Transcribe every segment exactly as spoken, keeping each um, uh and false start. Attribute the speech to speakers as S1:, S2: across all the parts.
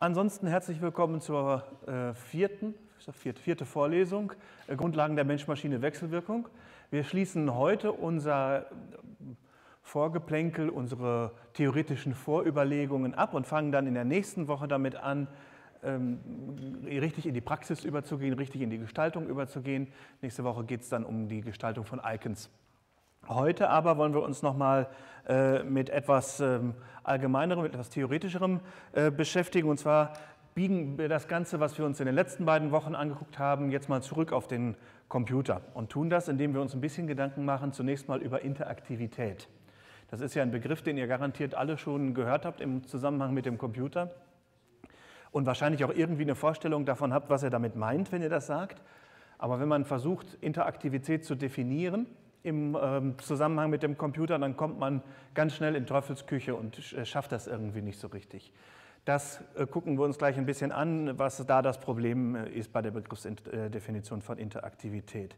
S1: Ansonsten herzlich willkommen zur äh, vierten, vierte, vierte Vorlesung, äh, Grundlagen der Mensch-Maschine-Wechselwirkung. Wir schließen heute unser Vorgeplänkel, unsere theoretischen Vorüberlegungen ab und fangen dann in der nächsten Woche damit an, ähm, richtig in die Praxis überzugehen, richtig in die Gestaltung überzugehen. Nächste Woche geht es dann um die Gestaltung von Icons. Heute aber wollen wir uns nochmal äh, mit etwas ähm, Allgemeinerem, mit etwas Theoretischerem äh, beschäftigen. Und zwar biegen wir das Ganze, was wir uns in den letzten beiden Wochen angeguckt haben, jetzt mal zurück auf den Computer und tun das, indem wir uns ein bisschen Gedanken machen, zunächst mal über Interaktivität. Das ist ja ein Begriff, den ihr garantiert alle schon gehört habt im Zusammenhang mit dem Computer und wahrscheinlich auch irgendwie eine Vorstellung davon habt, was er damit meint, wenn ihr das sagt. Aber wenn man versucht, Interaktivität zu definieren, im ähm, Zusammenhang mit dem Computer, dann kommt man ganz schnell in Teufelsküche und äh, schafft das irgendwie nicht so richtig. Das äh, gucken wir uns gleich ein bisschen an, was da das Problem äh, ist bei der Begriffsdefinition von Interaktivität.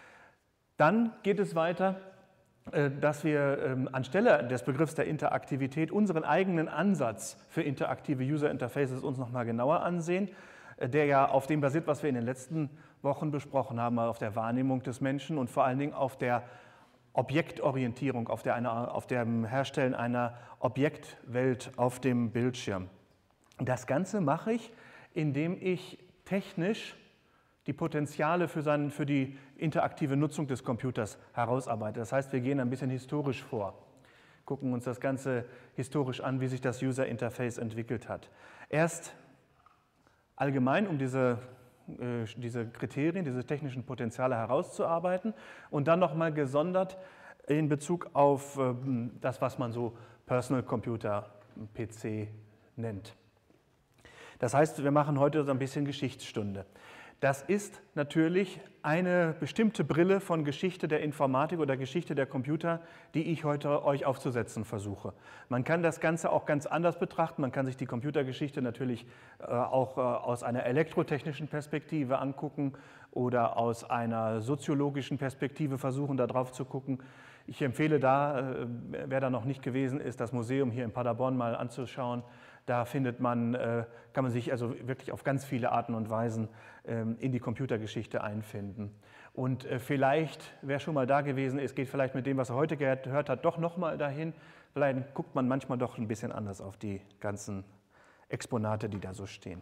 S1: Dann geht es weiter, äh, dass wir ähm, anstelle des Begriffs der Interaktivität unseren eigenen Ansatz für interaktive User Interfaces uns nochmal genauer ansehen, äh, der ja auf dem basiert, was wir in den letzten Wochen besprochen haben, auf der Wahrnehmung des Menschen und vor allen Dingen auf der Objektorientierung, auf, der eine, auf dem Herstellen einer Objektwelt auf dem Bildschirm. Das Ganze mache ich, indem ich technisch die Potenziale für, seinen, für die interaktive Nutzung des Computers herausarbeite. Das heißt, wir gehen ein bisschen historisch vor, gucken uns das Ganze historisch an, wie sich das User Interface entwickelt hat. Erst allgemein, um diese diese Kriterien, diese technischen Potenziale herauszuarbeiten und dann nochmal gesondert in Bezug auf das, was man so Personal Computer, P C nennt. Das heißt, wir machen heute so ein bisschen Geschichtsstunde. Das ist natürlich eine bestimmte Brille von Geschichte der Informatik oder Geschichte der Computer, die ich heute euch aufzusetzen versuche. Man kann das Ganze auch ganz anders betrachten. Man kann sich die Computergeschichte natürlich äh, auch äh, aus einer elektrotechnischen Perspektive angucken oder aus einer soziologischen Perspektive versuchen, da drauf zu gucken. Ich empfehle da, äh, wer da noch nicht gewesen ist, das Museum hier in Paderborn mal anzuschauen. Da findet man, kann man sich also wirklich auf ganz viele Arten und Weisen in die Computergeschichte einfinden. Und vielleicht, wer schon mal da gewesen ist, geht vielleicht mit dem, was er heute gehört hat, doch nochmal dahin. Vielleicht guckt man manchmal doch ein bisschen anders auf die ganzen Exponate, die da so stehen.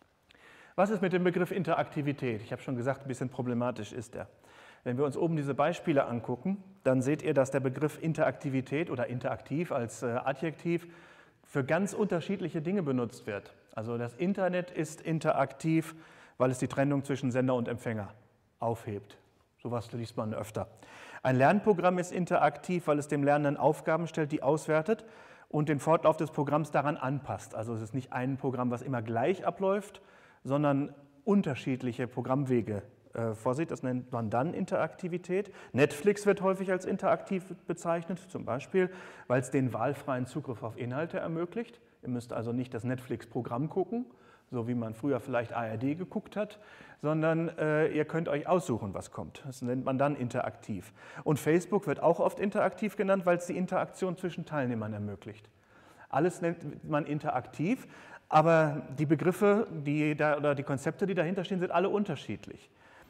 S1: Was ist mit dem Begriff Interaktivität? Ich habe schon gesagt, ein bisschen problematisch ist er. Wenn wir uns oben diese Beispiele angucken, dann seht ihr, dass der Begriff Interaktivität oder interaktiv als Adjektiv für ganz unterschiedliche Dinge benutzt wird. Also das Internet ist interaktiv, weil es die Trennung zwischen Sender und Empfänger aufhebt. Sowas liest man öfter. Ein Lernprogramm ist interaktiv, weil es dem Lernenden Aufgaben stellt, die auswertet und den Fortlauf des Programms daran anpasst. Also es ist nicht ein Programm, was immer gleich abläuft, sondern unterschiedliche Programmwege äh, vorsieht. Das nennt man dann Interaktivität. Netflix wird häufig als interaktiv bezeichnet, zum Beispiel, weil es den wahlfreien Zugriff auf Inhalte ermöglicht. Ihr müsst also nicht das Netflix-Programm gucken, so wie man früher vielleicht A R D geguckt hat, sondern äh, ihr könnt euch aussuchen, was kommt. Das nennt man dann interaktiv. Und Facebook wird auch oft interaktiv genannt, weil es die Interaktion zwischen Teilnehmern ermöglicht. Alles nennt man interaktiv, aber die Begriffe die da, oder die Konzepte, die dahinter stehen, sind alle unterschiedlich.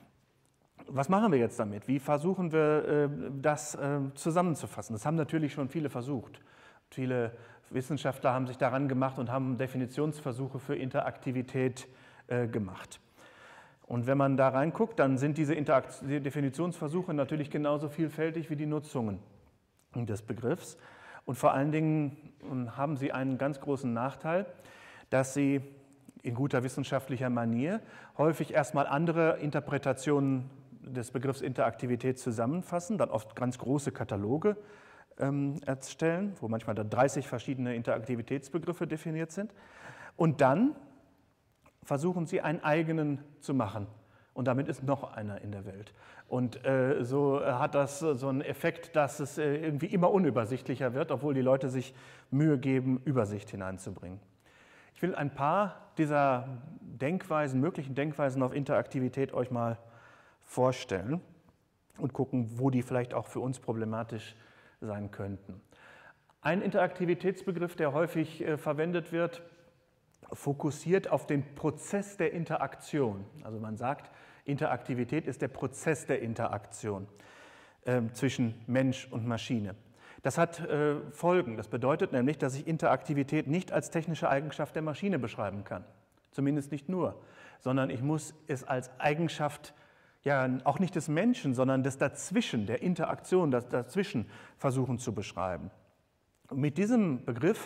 S1: Was machen wir jetzt damit? Wie versuchen wir, das zusammenzufassen? Das haben natürlich schon viele versucht. Viele Wissenschaftler haben sich daran gemacht und haben Definitionsversuche für Interaktivität gemacht. Und wenn man da reinguckt, dann sind diese Definitionsversuche natürlich genauso vielfältig wie die Nutzungen des Begriffs. Und vor allen Dingen haben sie einen ganz großen Nachteil, dass sie in guter wissenschaftlicher Manier häufig erstmal andere Interpretationen des Begriffs Interaktivität zusammenfassen, dann oft ganz große Kataloge ähm, erstellen, wo manchmal dann dreißig verschiedene Interaktivitätsbegriffe definiert sind. Und dann versuchen sie einen eigenen zu machen. Und damit ist noch einer in der Welt. Und äh, so hat das so einen Effekt, dass es äh, irgendwie immer unübersichtlicher wird, obwohl die Leute sich Mühe geben, Übersicht hineinzubringen. Ich will ein paar dieser Denkweisen, möglichen Denkweisen auf Interaktivität euch mal vorstellen und gucken, wo die vielleicht auch für uns problematisch sein könnten. Ein Interaktivitätsbegriff, der häufig äh, verwendet wird, fokussiert auf den Prozess der Interaktion. Also man sagt, Interaktivität ist der Prozess der Interaktion äh, zwischen Mensch und Maschine. Das hat äh, Folgen. Das bedeutet nämlich, dass ich Interaktivität nicht als technische Eigenschaft der Maschine beschreiben kann. Zumindest nicht nur, sondern ich muss es als Eigenschaft, ja auch nicht des Menschen, sondern des Dazwischen, der Interaktion, das Dazwischen versuchen zu beschreiben. Und mit diesem Begriff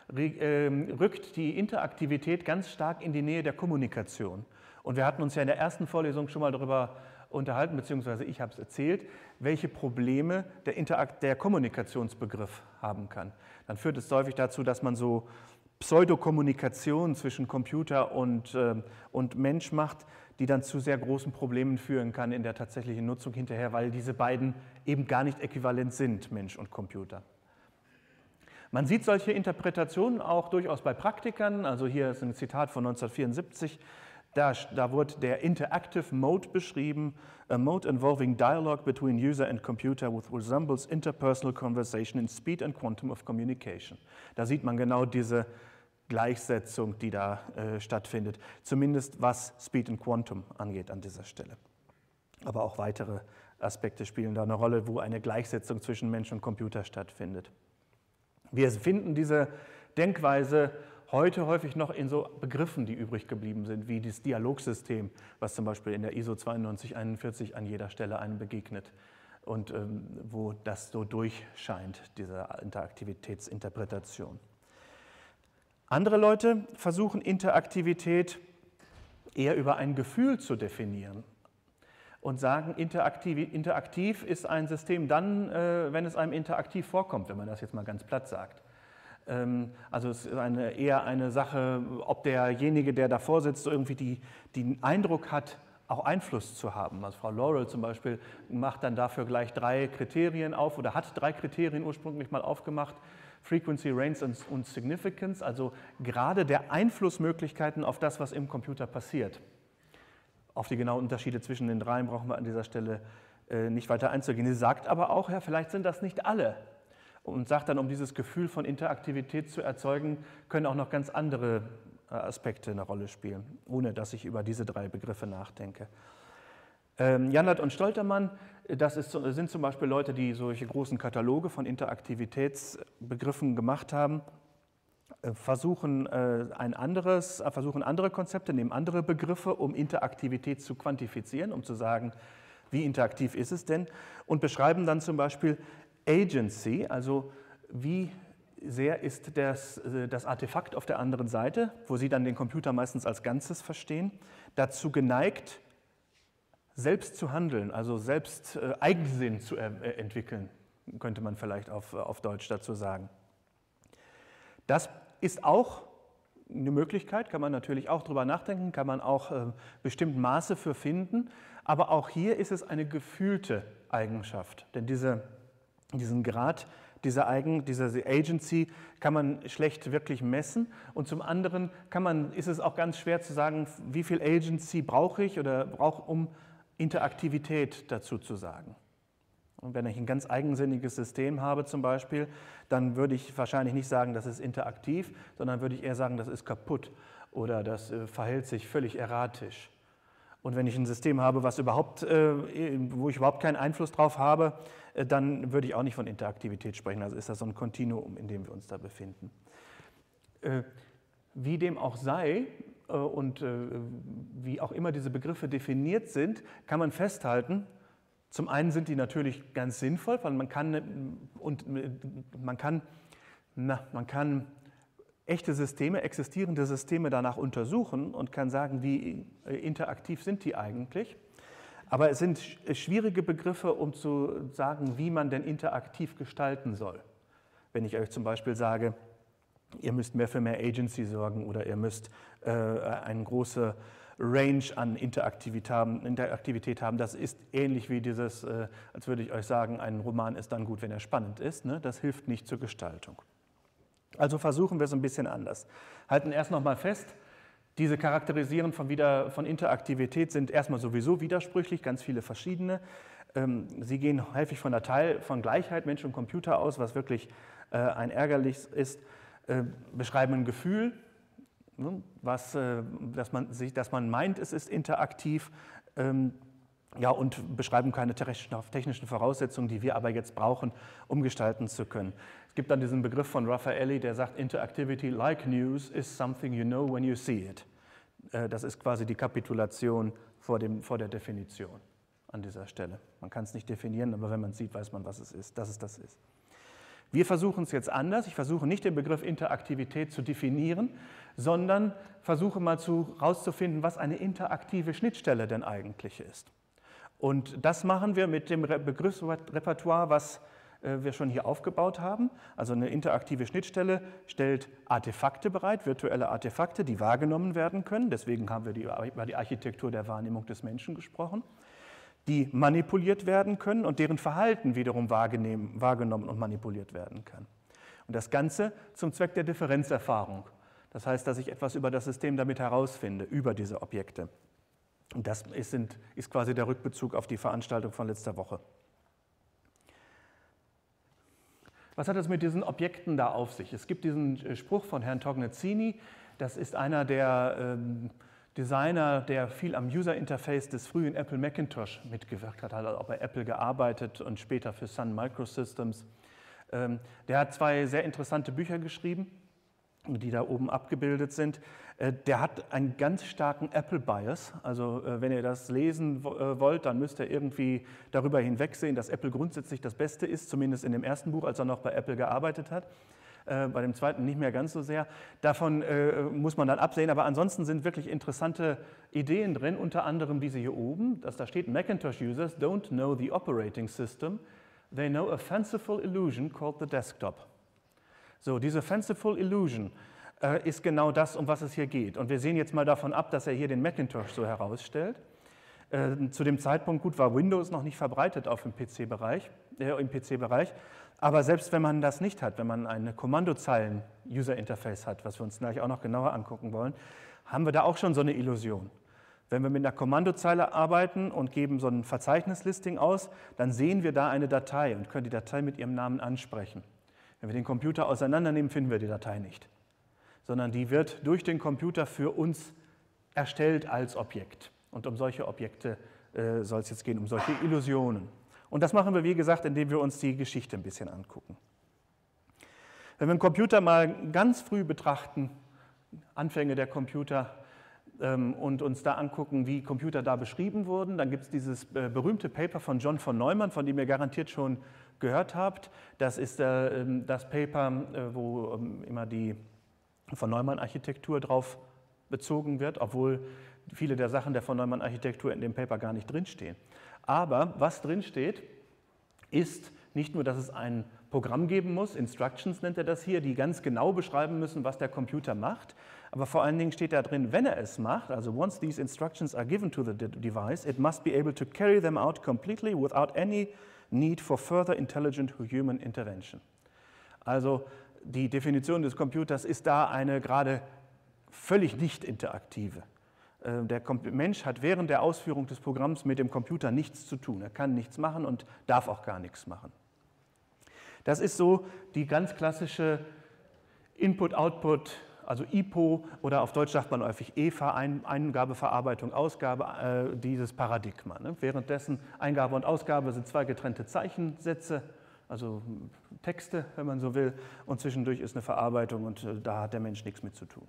S1: rückt die Interaktivität ganz stark in die Nähe der Kommunikation. Und wir hatten uns ja in der ersten Vorlesung schon mal darüber unterhalten, beziehungsweise ich habe es erzählt, welche Probleme der, Interakt der Kommunikationsbegriff haben kann. Dann führt es häufig dazu, dass man so Pseudokommunikation zwischen Computer und, äh, und Mensch macht, die dann zu sehr großen Problemen führen kann in der tatsächlichen Nutzung hinterher, weil diese beiden eben gar nicht äquivalent sind, Mensch und Computer. Man sieht solche Interpretationen auch durchaus bei Praktikern. Also hier ist ein Zitat von neunzehnhundertvierundsiebzig. Da, da wurde der Interactive Mode beschrieben, a mode involving dialogue between user and computer which resembles interpersonal conversation in speed and quantum of communication. Da sieht man genau diese Gleichsetzung, die da äh, stattfindet, zumindest was Speed and Quantum angeht an dieser Stelle. Aber auch weitere Aspekte spielen da eine Rolle, wo eine Gleichsetzung zwischen Mensch und Computer stattfindet. Wir finden diese Denkweise heute häufig noch in so Begriffen, die übrig geblieben sind, wie das Dialogsystem, was zum Beispiel in der I S O zweiundneunzig einundvierzig an jeder Stelle einem begegnet und ähm, wo das so durchscheint, diese Interaktivitätsinterpretation. Andere Leute versuchen Interaktivität eher über ein Gefühl zu definieren und sagen, interaktiv, interaktiv ist ein System dann, äh, wenn es einem interaktiv vorkommt, wenn man das jetzt mal ganz platt sagt. Ähm, also es ist eine, eher eine Sache, ob derjenige, der davor sitzt, irgendwie die, den Eindruck hat, auch Einfluss zu haben. Also Frau Laurel zum Beispiel macht dann dafür gleich drei Kriterien auf oder hat drei Kriterien ursprünglich mal aufgemacht. Frequency, Range und Significance, also gerade der Einflussmöglichkeiten auf das, was im Computer passiert. Auf die genauen Unterschiede zwischen den dreien brauchen wir an dieser Stelle äh, nicht weiter einzugehen. Sie sagt aber auch, ja, vielleicht sind das nicht alle. Und sagt dann, um dieses Gefühl von Interaktivität zu erzeugen, können auch noch ganz andere äh, Aspekte eine Rolle spielen, ohne dass ich über diese drei Begriffe nachdenke. Ähm, Janlatt und Stoltermann, das ist, sind zum Beispiel Leute, die solche großen Kataloge von Interaktivitätsbegriffen gemacht haben, versuchen, ein anderes, versuchen andere Konzepte, nehmen andere Begriffe, um Interaktivität zu quantifizieren, um zu sagen, wie interaktiv ist es denn, und beschreiben dann zum Beispiel Agency, also wie sehr ist das, das Artefakt auf der anderen Seite, wo sie dann den Computer meistens als Ganzes verstehen, dazu geneigt, selbst zu handeln, also selbst äh, Eigensinn zu äh, entwickeln, könnte man vielleicht auf, auf Deutsch dazu sagen. Das ist auch eine Möglichkeit, kann man natürlich auch drüber nachdenken, kann man auch äh, bestimmt Maße für finden, aber auch hier ist es eine gefühlte Eigenschaft, denn diese, diesen Grad dieser Eigen, dieser Agency kann man schlecht wirklich messen und zum anderen kann man, ist es auch ganz schwer zu sagen, wie viel Agency brauche ich oder brauche, um Interaktivität dazu zu sagen. Und wenn ich ein ganz eigensinniges System habe zum Beispiel, dann würde ich wahrscheinlich nicht sagen, das ist interaktiv, sondern würde ich eher sagen, das ist kaputt oder das äh, verhält sich völlig erratisch. Und wenn ich ein System habe, was überhaupt, äh, wo ich überhaupt keinen Einfluss drauf habe, äh, dann würde ich auch nicht von Interaktivität sprechen. Also ist das so ein Kontinuum, in dem wir uns da befinden. Äh, wie dem auch sei, und wie auch immer diese Begriffe definiert sind, kann man festhalten, zum einen sind die natürlich ganz sinnvoll, weil man kann, und man kann, na, man kann echte Systeme, existierende Systeme danach untersuchen und kann sagen, wie interaktiv sind die eigentlich. Aber es sind schwierige Begriffe, um zu sagen, wie man denn interaktiv gestalten soll. Wenn ich euch zum Beispiel sage, ihr müsst mehr für mehr Agency sorgen oder ihr müsst äh, eine große Range an Interaktivität haben, Interaktivität haben. Das ist ähnlich wie dieses, äh, als würde ich euch sagen, ein Roman ist dann gut, wenn er spannend ist. Ne? Das hilft nicht zur Gestaltung. Also versuchen wir es ein bisschen anders. Halten erst noch mal fest, diese Charakterisieren von, wieder, von Interaktivität sind erstmal sowieso widersprüchlich, ganz viele verschiedene. Ähm, sie gehen häufig von der Teil von Gleichheit Mensch und Computer aus, was wirklich äh, ein ärgerlich ist. Beschreiben ein Gefühl, was, dass, man sich, dass man meint, es ist interaktiv, ähm, ja, und beschreiben keine technischen Voraussetzungen, die wir aber jetzt brauchen, um gestalten zu können. Es gibt dann diesen Begriff von Raffaelli, der sagt, Interactivity like news is something you know when you see it. Das ist quasi die Kapitulation vor, dem, vor der Definition an dieser Stelle. Man kann es nicht definieren, aber wenn man es sieht, weiß man, was es ist, dass es das ist. Wir versuchen es jetzt anders. Ich versuche nicht den Begriff Interaktivität zu definieren, sondern versuche mal herauszufinden, was eine interaktive Schnittstelle denn eigentlich ist. Und das machen wir mit dem Begriffsrepertoire, was wir schon hier aufgebaut haben. Also eine interaktive Schnittstelle stellt Artefakte bereit, virtuelle Artefakte, die wahrgenommen werden können. Deswegen haben wir die, über die Architektur der Wahrnehmung des Menschen gesprochen, die manipuliert werden können und deren Verhalten wiederum wahrgenommen und manipuliert werden kann. Und das Ganze zum Zweck der Differenzerfahrung. Das heißt, dass ich etwas über das System damit herausfinde, über diese Objekte. Und das ist, sind, ist quasi der Rückbezug auf die Veranstaltung von letzter Woche. Was hat es mit diesen Objekten da auf sich? Es gibt diesen Spruch von Herrn Tognezzini, das ist einer der ähm, Designer, der viel am User-Interface des frühen Apple Macintosh mitgewirkt hat, hat auch bei Apple gearbeitet und später für Sun Microsystems. Ähm, der hat zwei sehr interessante Bücher geschrieben, die da oben abgebildet sind. Der hat einen ganz starken Apple-Bias. Also wenn ihr das lesen wollt, dann müsst ihr irgendwie darüber hinwegsehen, dass Apple grundsätzlich das Beste ist, zumindest in dem ersten Buch, als er noch bei Apple gearbeitet hat. Bei dem zweiten nicht mehr ganz so sehr. Davon muss man dann absehen, aber ansonsten sind wirklich interessante Ideen drin, unter anderem diese hier oben, dass da steht, Macintosh-Users don't know the operating system, they know a fanciful illusion called the desktop. So, diese fanciful illusion äh, ist genau das, um was es hier geht. Und wir sehen jetzt mal davon ab, dass er hier den Macintosh so herausstellt. Äh, zu dem Zeitpunkt, gut, war Windows noch nicht verbreitet auf dem P C-Bereich, äh, im P C-Bereich. Aber selbst wenn man das nicht hat, wenn man eine Kommandozeilen-User-Interface hat, was wir uns gleich auch noch genauer angucken wollen, haben wir da auch schon so eine Illusion. Wenn wir mit einer Kommandozeile arbeiten und geben so ein Verzeichnislisting aus, dann sehen wir da eine Datei und können die Datei mit ihrem Namen ansprechen. Wenn wir den Computer auseinandernehmen, finden wir die Datei nicht, sondern die wird durch den Computer für uns erstellt als Objekt. Und um solche Objekte äh, soll es jetzt gehen, um solche Illusionen. Und das machen wir, wie gesagt, indem wir uns die Geschichte ein bisschen angucken. Wenn wir den Computer mal ganz früh betrachten, Anfänge der Computer, ähm, und uns da angucken, wie Computer da beschrieben wurden, dann gibt es dieses äh, berühmte Paper von John von Neumann, von dem ihr garantiert schon gehört habt. Das ist äh, das Paper, äh, wo ähm, immer die von Neumann-Architektur drauf bezogen wird, obwohl viele der Sachen der von Neumann-Architektur in dem Paper gar nicht drinstehen. Aber was drinsteht, ist nicht nur, dass es ein Programm geben muss, Instructions nennt er das hier, die ganz genau beschreiben müssen, was der Computer macht, aber vor allen Dingen steht da drin, wenn er es macht, also once these instructions are given to the device, it must be able to carry them out completely without any need for further intelligent human intervention. Also die Definition des Computers ist da eine gerade völlig nicht interaktive. Der Mensch hat während der Ausführung des Programms mit dem Computer nichts zu tun. Er kann nichts machen und darf auch gar nichts machen. Das ist so die ganz klassische Input-Output, also I P O oder auf Deutsch sagt man häufig E F A, Eingabe, Verarbeitung, Ausgabe, äh, dieses Paradigma. Ne? Währenddessen Eingabe und Ausgabe sind zwei getrennte Zeichensätze, also Texte, wenn man so will, und zwischendurch ist eine Verarbeitung und äh, da hat der Mensch nichts mit zu tun.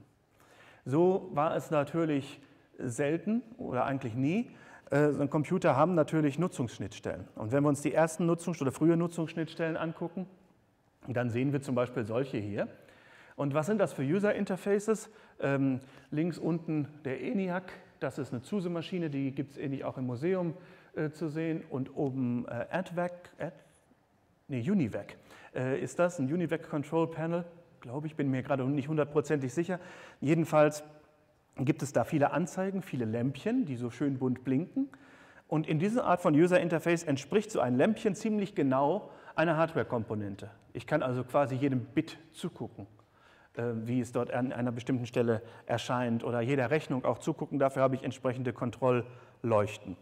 S1: So war es natürlich selten oder eigentlich nie. Äh, so Computer haben natürlich Nutzungsschnittstellen. Und wenn wir uns die ersten Nutzungs- oder frühe Nutzungsschnittstellen angucken, dann sehen wir zum Beispiel solche hier. Und was sind das für User-Interfaces? Ähm, links unten der ENIAC, das ist eine Zuse-Maschine, die gibt es ähnlich auch im Museum äh, zu sehen. Und oben äh, ADVAC, Ad, nee, UNIVAC äh, ist das, ein UNIVAC Control Panel, glaube ich, bin mir gerade nicht hundertprozentig sicher. Jedenfalls gibt es da viele Anzeigen, viele Lämpchen, die so schön bunt blinken. Und in dieser Art von User-Interface entspricht so ein Lämpchen ziemlich genau einer Hardware-Komponente. Ich kann also quasi jedem Bit zugucken, wie es dort an einer bestimmten Stelle erscheint, oder jeder Rechnung auch zugucken. Dafür habe ich entsprechende Kontrollleuchten.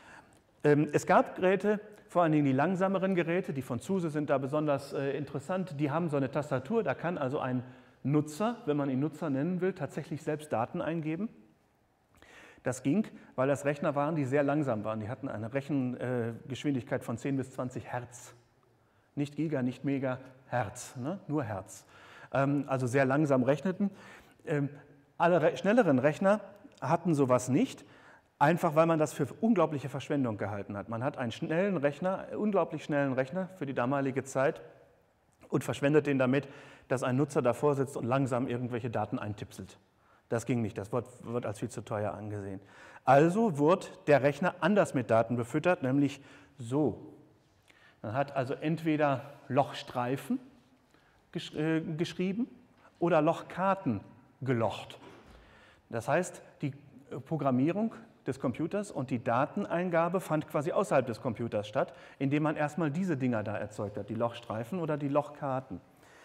S1: Es gab Geräte, vor allen Dingen die langsameren Geräte, die von Zuse sind da besonders interessant, die haben so eine Tastatur, da kann also ein Nutzer, wenn man ihn Nutzer nennen will, tatsächlich selbst Daten eingeben. Das ging, weil das Rechner waren, die sehr langsam waren. Die hatten eine Rechengeschwindigkeit von zehn bis zwanzig Hertz. Nicht Giga, nicht Mega, Hertz, ne? Nur Hertz. Ähm, also sehr langsam rechneten. Ähm, alle re schnelleren Rechner hatten sowas nicht, einfach weil man das für unglaubliche Verschwendung gehalten hat. Man hat einen schnellen Rechner, unglaublich schnellen Rechner für die damalige Zeit und verschwendet den damit, dass ein Nutzer davor sitzt und langsam irgendwelche Daten eintipselt. Das ging nicht, das wird, wird als viel zu teuer angesehen. Also wurde der Rechner anders mit Daten befüttert, nämlich so. Man hat also entweder Lochstreifen gesch äh, geschrieben oder Lochkarten gelocht. Das heißt, die Programmierung des Computers und die Dateneingabe fand quasi außerhalb des Computers statt, indem man erstmal diese Dinger da erzeugt hat, die Lochstreifen oder die Lochkarten.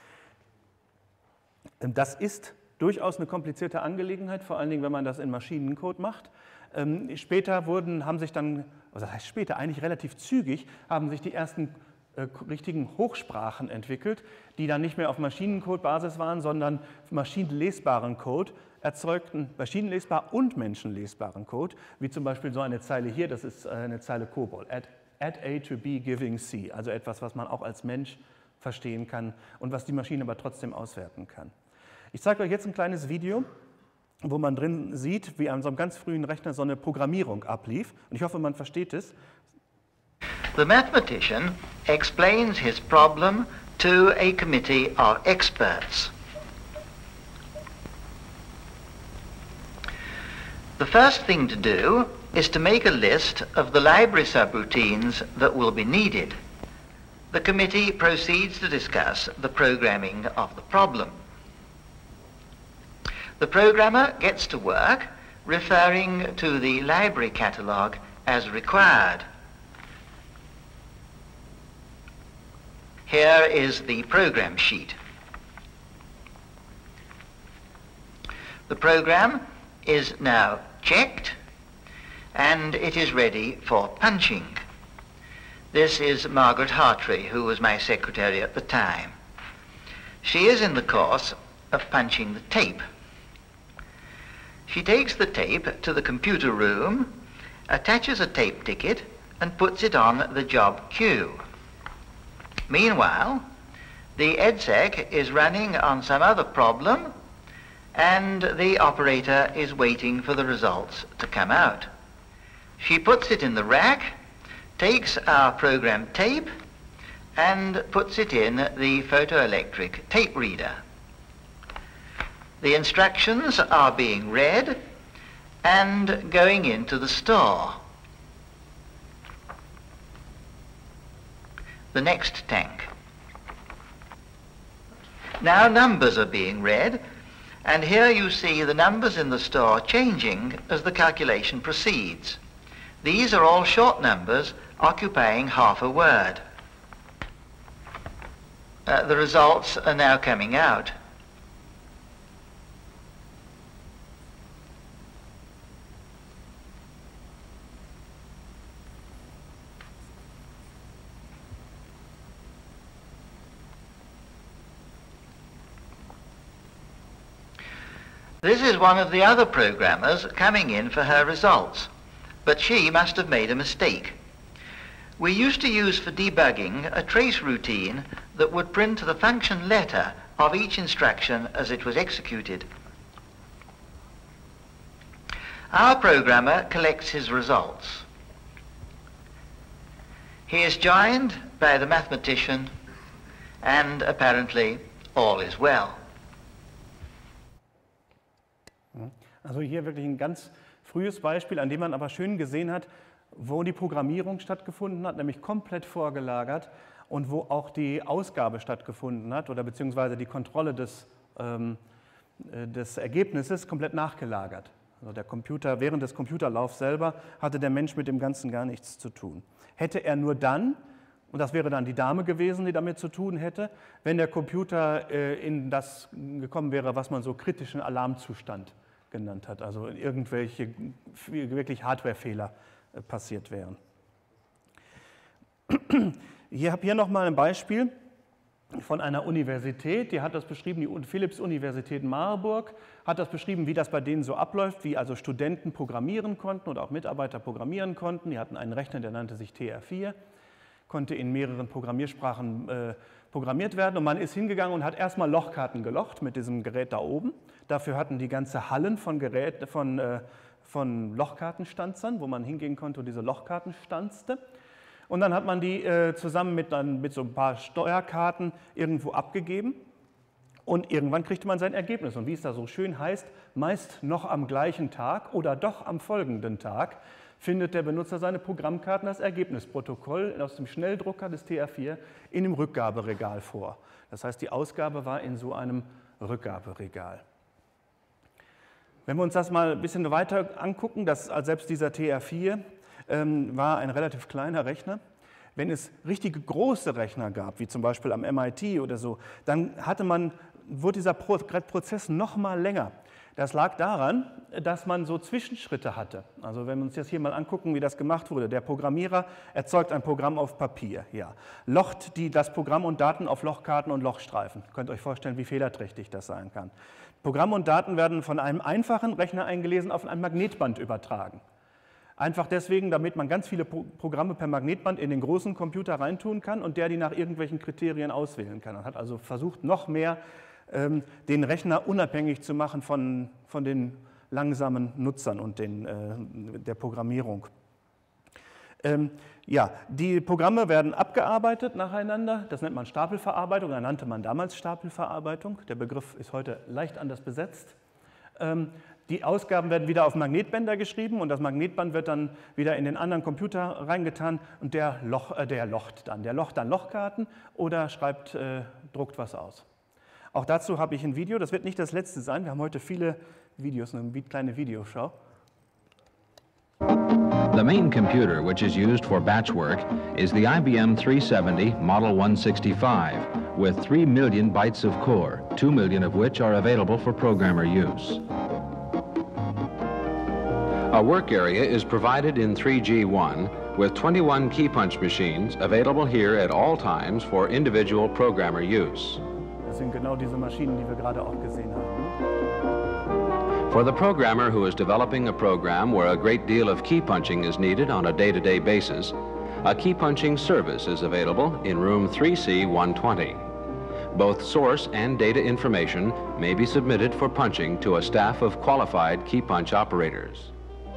S1: Das ist durchaus eine komplizierte Angelegenheit, vor allen Dingen, wenn man das in Maschinencode macht. Später wurden, haben sich dann, also das heißt später, eigentlich relativ zügig, haben sich die ersten äh, richtigen Hochsprachen entwickelt, die dann nicht mehr auf Maschinencode-Basis waren, sondern maschinenlesbaren Code erzeugten, maschinenlesbar und menschenlesbaren Code, wie zum Beispiel so eine Zeile hier, das ist eine Zeile COBOL, add, add A to B giving C, also etwas, was man auch als Mensch verstehen kann und was die Maschine aber trotzdem auswerten kann. Ich zeige euch jetzt ein kleines Video, wo man drin sieht, wie an so einem ganz frühen Rechner so eine Programmierung ablief. Und ich hoffe, man versteht es.
S2: The mathematician explains his problem to a committee of experts. The first thing to do is to make a list of the library subroutines that will be needed. The committee proceeds to discuss the programming of the problem. The programmer gets to work referring to the library catalogue as required. Here is the program sheet. The program is now checked and it is ready for punching. This is Margaret Hartree, who was my secretary at the time. She is in the course of punching the tape. She takes the tape to the computer room, attaches a tape ticket, and puts it on the job queue. Meanwhile, the EDSEC is running on some other problem, and the operator is waiting for the results to come out. She puts it in the rack, takes our program tape, and puts it in the photoelectric tape reader. The instructions are being read and going into the store. The next tank. Now numbers are being read, and here you see the numbers in the store changing as the calculation proceeds. These are all short numbers occupying half a word. Uh, the results are now coming out. This is one of the other programmers coming in for her results, but she must have made a mistake. We used to use for debugging a trace routine that would print the function letter of each instruction as it was executed. Our programmer collects his results. He is joined by the mathematician, and apparently all is well.
S1: Also hier wirklich ein ganz frühes Beispiel, an dem man aber schön gesehen hat, wo die Programmierung stattgefunden hat, nämlich komplett vorgelagert und wo auch die Ausgabe stattgefunden hat oder beziehungsweise die Kontrolle des, ähm, des Ergebnisses komplett nachgelagert. Also der Computer, während des Computerlaufs selber hatte der Mensch mit dem Ganzen gar nichts zu tun. Hätte er nur dann, und das wäre dann die Dame gewesen, die damit zu tun hätte, wenn der Computer äh, in das gekommen wäre, was man so kritischen Alarmzustand genannt hat, also irgendwelche wirklich Hardwarefehler äh, passiert wären. Ich habe hier nochmal ein Beispiel, von einer Universität, die hat das beschrieben, die Philipps-Universität Marburg, hat das beschrieben, wie das bei denen so abläuft, wie also Studenten programmieren konnten oder auch Mitarbeiter programmieren konnten. Die hatten einen Rechner, der nannte sich T R vier, konnte in mehreren Programmiersprachen äh, programmiert werden und man ist hingegangen und hat erstmal Lochkarten gelocht mit diesem Gerät da oben. Dafür hatten die ganze Hallen von, Gerät, von, äh, von Lochkartenstanzern, wo man hingehen konnte und diese Lochkarten stanzte. Und dann hat man die äh, zusammen mit, dann, mit so ein paar Steuerkarten irgendwo abgegeben und irgendwann kriegte man sein Ergebnis. Und wie es da so schön heißt, meist noch am gleichen Tag oder doch am folgenden Tag findet der Benutzer seine Programmkarten, das Ergebnisprotokoll aus dem Schnelldrucker des T R vier in dem Rückgaberegal vor. Das heißt, die Ausgabe war in so einem Rückgaberegal. Wenn wir uns das mal ein bisschen weiter angucken, dass selbst dieser T R vier ähm, war ein relativ kleiner Rechner. Wenn es richtige große Rechner gab, wie zum Beispiel am M I T oder so, dann hatte man, wurde dieser Prozess noch mal länger. Das lag daran, dass man so Zwischenschritte hatte. Also wenn wir uns jetzt hier mal angucken, wie das gemacht wurde. Der Programmierer erzeugt ein Programm auf Papier, ja. Locht die, das Programm und Daten auf Lochkarten und Lochstreifen. Ihr könnt euch vorstellen, wie fehlerträchtig das sein kann. Programm und Daten werden von einem einfachen Rechner eingelesen auf ein Magnetband übertragen. Einfach deswegen, damit man ganz viele Programme per Magnetband in den großen Computer reintun kann und der die nach irgendwelchen Kriterien auswählen kann. Man hat also versucht, noch mehr ähm, den Rechner unabhängig zu machen von, von den langsamen Nutzern und den, äh, der Programmierung. Ähm, ja, die Programme werden abgearbeitet nacheinander. Das nennt man Stapelverarbeitung, da nannte man damals Stapelverarbeitung. Der Begriff ist heute leicht anders besetzt. Ähm, Die Ausgaben werden wieder auf Magnetbänder geschrieben und das Magnetband wird dann wieder in den anderen Computer reingetan und der, Loch, äh, der locht dann. Der locht dann Lochkarten oder schreibt, äh, druckt was aus. Auch dazu habe ich ein Video, das wird nicht das letzte sein. Wir haben heute viele Videos, eine kleine Videoschau.
S3: The main computer which is used for batch work is the I B M three seventy Model one sixty-five with three million bytes of core, two million of which are available for programmer use. A work area is provided in three G one with twenty-one key punch machines available here at all times for individual programmer use.
S1: Das sind genau diese Maschinen, die wir gerade auch gesehen haben.
S3: For the programmer who is developing a program where a great deal of key punching is needed on a day-to-day basis, a key punching service is available in room three C one twenty. Both source and data information may be submitted for punching to a staff of qualified key punch operators.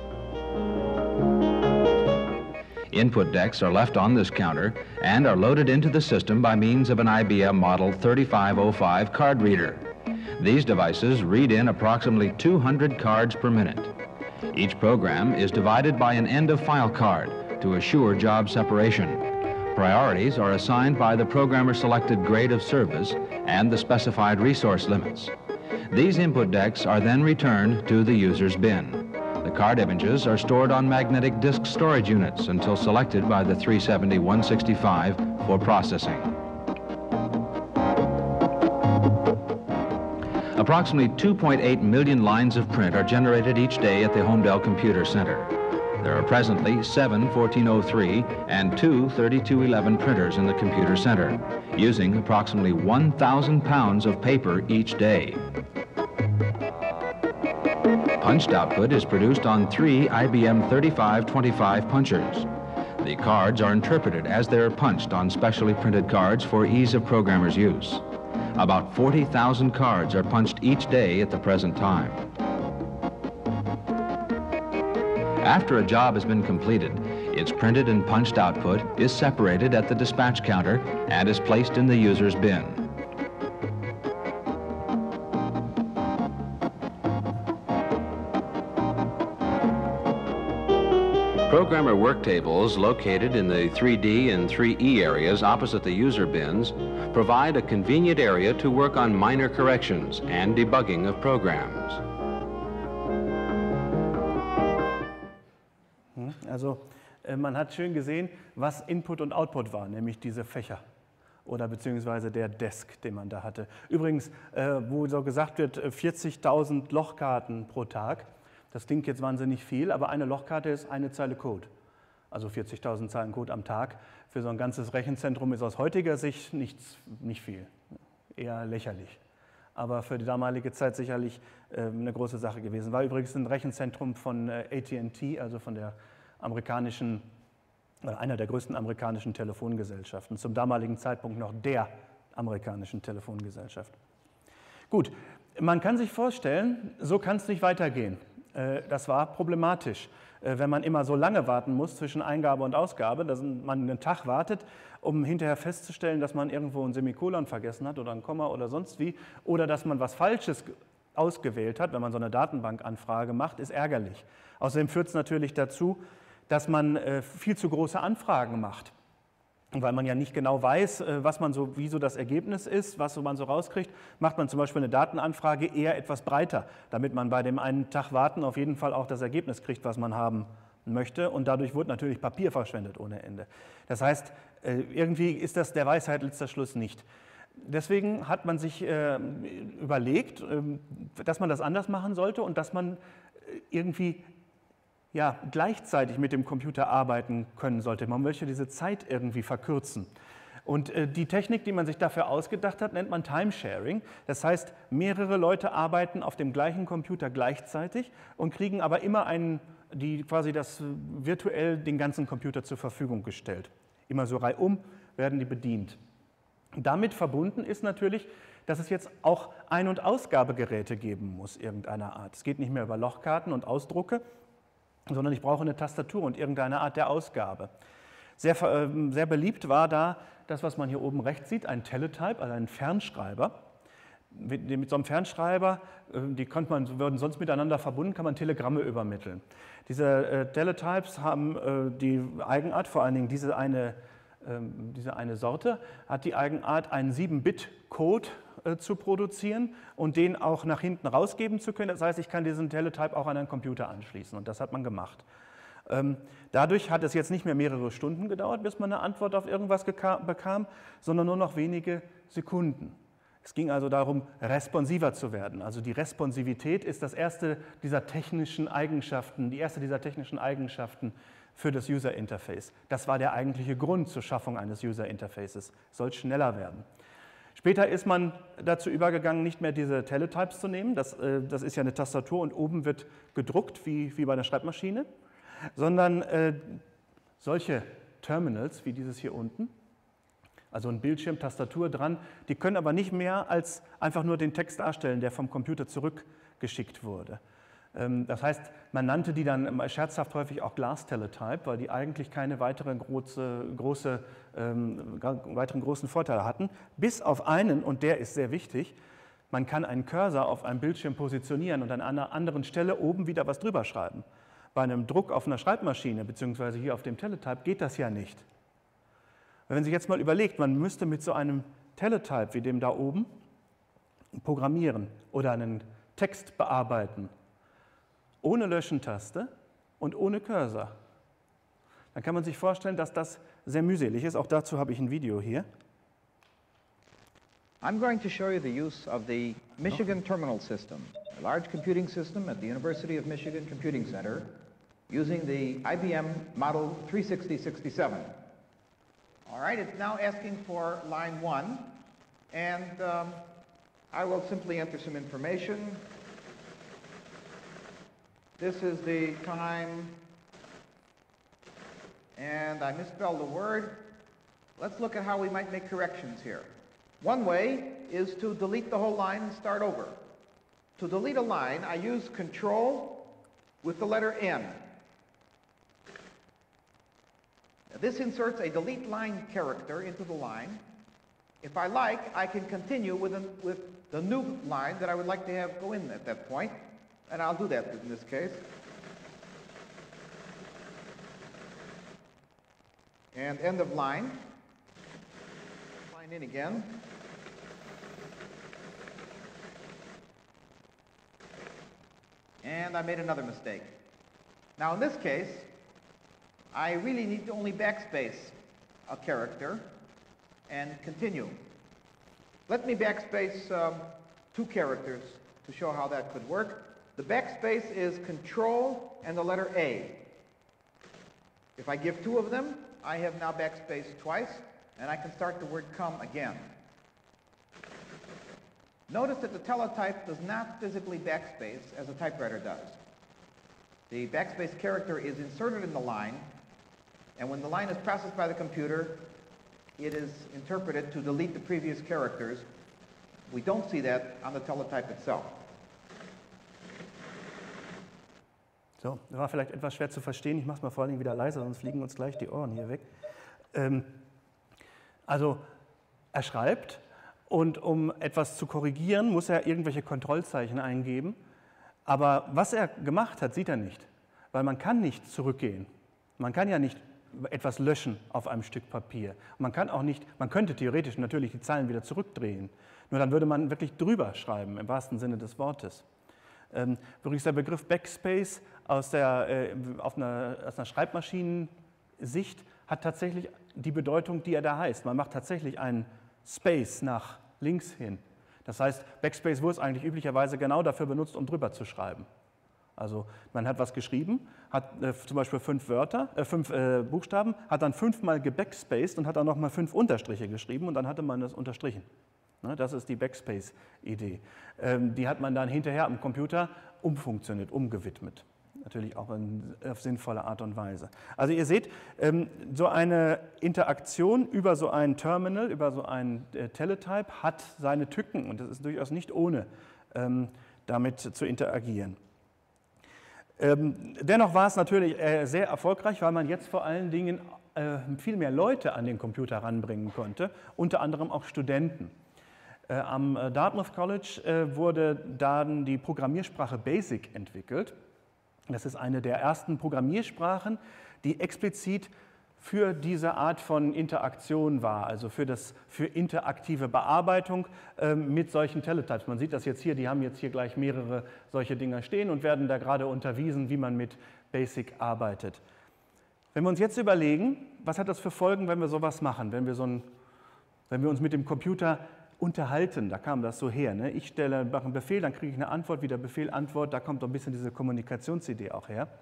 S3: Input decks are left on this counter and are loaded into the system by means of an I B M Model thirty-five oh five card reader. These devices read in approximately two hundred cards per minute. Each program is divided by an end-of-file card to assure job separation. Priorities are assigned by the programmer-selected grade of service and the specified resource limits. These input decks are then returned to the user's bin. The card images are stored on magnetic disk storage units until selected by the three seventy one sixty-five for processing. Approximately two point eight million lines of print are generated each day at the Homedale Computer Center. There are presently seven fourteen oh three and two thirty-two eleven printers in the Computer Center, using approximately one thousand pounds of paper each day. Punched output is produced on three I B M thirty-five twenty-five punchers. The cards are interpreted as they are punched on specially printed cards for ease of programmers' use. About forty thousand cards are punched each day at the present time. After a job has been completed, its printed and punched output is separated at the dispatch counter and is placed in the user's bin. Programmer work tables located in the three D and three E areas opposite the user bins provide a convenient area to work on minor corrections and debugging of programs.
S1: Also man hat schön gesehen, was Input und Output war, nämlich diese Fächer oder beziehungsweise der Desk, den man da hatte. Übrigens, wo so gesagt wird, vierzigtausend Lochkarten pro Tag. Das klingt jetzt wahnsinnig viel, aber eine Lochkarte ist eine Zeile Code. Also vierzigtausend Zeilen Code am Tag für so ein ganzes Rechenzentrum ist aus heutiger Sicht nichts, nicht viel, eher lächerlich. Aber für die damalige Zeit sicherlich äh, eine große Sache gewesen. War übrigens ein Rechenzentrum von äh, A T and T, also von der amerikanischen, äh, einer der größten amerikanischen Telefongesellschaften, zum damaligen Zeitpunkt noch der amerikanischen Telefongesellschaft. Gut, man kann sich vorstellen, so kann es nicht weitergehen. Äh, das war problematisch. Wenn man immer so lange warten muss zwischen Eingabe und Ausgabe, dass man einen Tag wartet, um hinterher festzustellen, dass man irgendwo ein Semikolon vergessen hat oder ein Komma oder sonst wie, oder dass man was Falsches ausgewählt hat, wenn man so eine Datenbankanfrage macht, ist ärgerlich. Außerdem führt es natürlich dazu, dass man viel zu große Anfragen macht. Weil man ja nicht genau weiß, was man so, wie so das Ergebnis ist, was man so rauskriegt, macht man zum Beispiel eine Datenanfrage eher etwas breiter, damit man bei dem einen Tag Warten auf jeden Fall auch das Ergebnis kriegt, was man haben möchte. Und dadurch wird natürlich Papier verschwendet ohne Ende. Das heißt, irgendwie ist das der Weisheit letzter Schluss nicht. Deswegen hat man sich überlegt, dass man das anders machen sollte und dass man irgendwie ja, gleichzeitig mit dem Computer arbeiten können sollte. Man möchte diese Zeit irgendwie verkürzen. Und äh, die Technik, die man sich dafür ausgedacht hat, nennt man Timesharing. Das heißt, mehrere Leute arbeiten auf dem gleichen Computer gleichzeitig und kriegen aber immer einen, die quasi das äh, virtuell den ganzen Computer zur Verfügung gestellt. Immer so reihum werden die bedient. Damit verbunden ist natürlich, dass es jetzt auch Ein- und Ausgabegeräte geben muss, irgendeiner Art. Es geht nicht mehr über Lochkarten und Ausdrucke, sondern ich brauche eine Tastatur und irgendeine Art der Ausgabe. Sehr, sehr beliebt war da das, was man hier oben rechts sieht, ein Teletype, also ein Fernschreiber. Mit, mit so einem Fernschreiber, die konnte man, würden sonst miteinander verbunden, kann man Telegramme übermitteln. Diese äh, Teletypes haben äh, die Eigenart, vor allen Dingen diese eine, äh, diese eine Sorte, hat die Eigenart, einen sieben Bit Code äh, zu produzieren und den auch nach hinten rausgeben zu können. Das heißt, ich kann diesen Teletype auch an einen Computer anschließen und das hat man gemacht. Ähm, dadurch hat es jetzt nicht mehr mehrere Stunden gedauert, bis man eine Antwort auf irgendwas bekam, sondern nur noch wenige Sekunden. Es ging also darum, responsiver zu werden. Also die Responsivität ist das erste dieser technischen Eigenschaften, die erste dieser technischen Eigenschaften für das User Interface. Das war der eigentliche Grund zur Schaffung eines User Interfaces. Es soll schneller werden. Später ist man dazu übergegangen, nicht mehr diese Teletypes zu nehmen. Das, äh, das ist ja eine Tastatur und oben wird gedruckt, wie, wie bei der Schreibmaschine, sondern äh, solche Terminals wie dieses hier unten, also ein Bildschirm, Tastatur dran, die können aber nicht mehr als einfach nur den Text darstellen, der vom Computer zurückgeschickt wurde. Das heißt, man nannte die dann scherzhaft häufig auch Glass Teletype, weil die eigentlich keine weiteren, große, große, ähm, weiteren großen Vorteile hatten, bis auf einen, und der ist sehr wichtig, man kann einen Cursor auf einem Bildschirm positionieren und an einer anderen Stelle oben wieder was drüber schreiben. Bei einem Druck auf einer Schreibmaschine, beziehungsweise hier auf dem Teletype, geht das ja nicht. Wenn man sich jetzt mal überlegt, man müsste mit so einem Teletype wie dem da oben programmieren oder einen Text bearbeiten, ohne Löschen-Taste und ohne Cursor, dann kann man sich vorstellen, dass das sehr mühselig ist. Auch dazu habe ich ein Video hier.
S4: I'm going to show you the use of the Michigan Terminal System, a large computing system at the University of Michigan Computing Center, using the I B M Model three sixty sixty-seven.
S5: All right, it's now asking for line one, and um, I will simply enter some information. This is the time, and I misspelled a word. Let's look at how we might make corrections here. One way is to delete the whole line and start over. To delete a line, I use Control with the letter N. This inserts a delete line character into the line. If I like, I can continue with, an, with the new line that I would like to have go in at that point, and I'll do that in this case. And end of line. Line in again. And I made another mistake. Now in this case, I really need to only backspace a character and continue. Let me backspace um, two characters to show how that could work. The backspace is Control and the letter A. If I give two of them, I have now backspaced twice, and I can start the word come again. Notice that the teletype does not physically backspace as a typewriter does. The backspace character is inserted in the line, and when the line is processed by the computer, it is interpreted to delete the previous characters. We don't see that on the teletype itself.
S1: So, das war vielleicht etwas schwer zu verstehen. Ich mache es mal vor allen Dingen wieder leiser, sonst fliegen uns gleich die Ohren hier weg. Ähm, also, er schreibt, und um etwas zu korrigieren, muss er irgendwelche Kontrollzeichen eingeben. Aber was er gemacht hat, sieht er nicht, weil man kann nicht zurückgehen. Man kann ja nicht etwas löschen auf einem Stück Papier. Man kann auch nicht, man könnte theoretisch natürlich die Zeilen wieder zurückdrehen. Nur dann würde man wirklich drüber schreiben, im wahrsten Sinne des Wortes. Ähm, übrigens der Begriff Backspace aus, der, äh, auf einer, aus einer Schreibmaschinensicht hat tatsächlich die Bedeutung, die er da heißt. Man macht tatsächlich einen Space nach links hin. Das heißt, Backspace wurde eigentlich üblicherweise genau dafür benutzt, um drüber zu schreiben. Also man hat was geschrieben, hat äh, zum Beispiel fünf Wörter, äh, fünf äh, Buchstaben, hat dann fünfmal gebackspaced und hat dann nochmal fünf Unterstriche geschrieben und dann hatte man das unterstrichen. Ne, das ist die Backspace-Idee. Ähm, die hat man dann hinterher am Computer umfunktioniert, umgewidmet. Natürlich auch in, auf sinnvolle Art und Weise. Also ihr seht, ähm, so eine Interaktion über so ein Terminal, über so ein äh, Teletype hat seine Tücken und es ist durchaus nicht ohne, ähm, damit zu interagieren. Ähm, dennoch war es natürlich äh, sehr erfolgreich, weil man jetzt vor allen Dingen äh, viel mehr Leute an den Computer ranbringen konnte, unter anderem auch Studenten. Äh, am Dartmouth College äh, wurde dann die Programmiersprache BASIC entwickelt. Das ist eine der ersten Programmiersprachen, die explizit für diese Art von Interaktion war, also für, das, für interaktive Bearbeitung äh, mit solchen Teletypes. Man sieht das jetzt hier, die haben jetzt hier gleich mehrere solche Dinger stehen und werden da gerade unterwiesen, wie man mit BASIC arbeitet. Wenn wir uns jetzt überlegen, was hat das für Folgen, wenn wir sowas machen, wenn wir, so ein, wenn wir uns mit dem Computer unterhalten, da kam das so her. Ne? Ich stelle, mache einen Befehl, dann kriege ich eine Antwort, wieder Befehl, Antwort, da kommt so ein bisschen diese Kommunikationsidee auch her.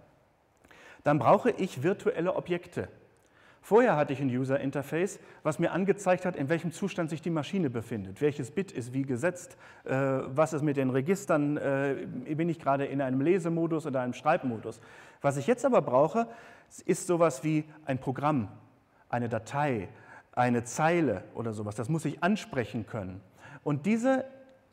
S1: Dann brauche ich virtuelle Objekte. Vorher hatte ich ein User-Interface, was mir angezeigt hat, in welchem Zustand sich die Maschine befindet, welches Bit ist wie gesetzt, äh, was ist mit den Registern, äh, bin ich gerade in einem Lesemodus oder einem Schreibmodus. Was ich jetzt aber brauche, ist sowas wie ein Programm, eine Datei, eine Zeile oder sowas, das muss ich ansprechen können. Und diese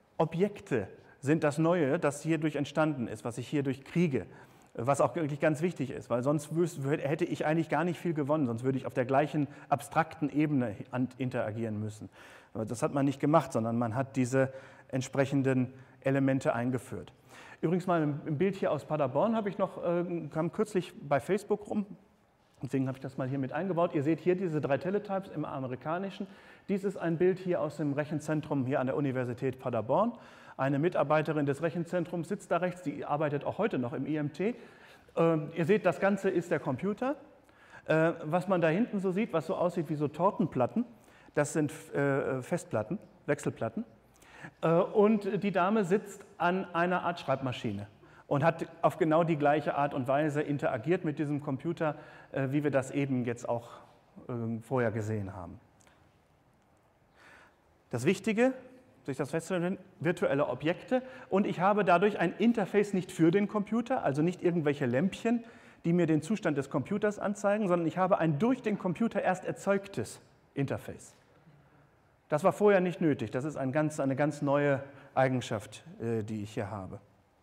S1: Objekte sind das Neue, das hierdurch entstanden ist, was ich hierdurch kriege, was auch wirklich ganz wichtig ist, weil sonst hätte ich eigentlich gar nicht viel gewonnen, sonst würde ich auf der gleichen abstrakten Ebene interagieren müssen. Aber das hat man nicht gemacht, sondern man hat diese entsprechenden Elemente eingeführt. Übrigens mal ein Bild hier aus Paderborn habe ich noch, kam kürzlich bei Facebook rum. Deswegen habe ich das mal hier mit eingebaut. Ihr seht hier diese drei Teletypes im amerikanischen. Dies ist ein Bild hier aus dem Rechenzentrum hier an der Universität Paderborn. Eine Mitarbeiterin des Rechenzentrums sitzt da rechts, die arbeitet auch heute noch im I M T. Äh, ihr seht, das Ganze ist der Computer. Äh, was man da hinten so sieht, was so aussieht wie so Tortenplatten, das sind äh, Festplatten, Wechselplatten. Äh, und die Dame sitzt an einer Art Schreibmaschine und hat auf genau die gleiche Art und Weise interagiert mit diesem Computer, äh, wie wir das eben jetzt auch äh, vorher gesehen haben. Das Wichtige, durch das Feststellen, virtuelle Objekte, und ich habe dadurch ein Interface nicht für den Computer, also nicht irgendwelche Lämpchen, die mir den Zustand des Computers anzeigen, sondern ich habe ein durch den Computer erst erzeugtes Interface. Das war vorher nicht nötig, das ist ein ganz, eine ganz neue Eigenschaft, äh, die ich hier habe.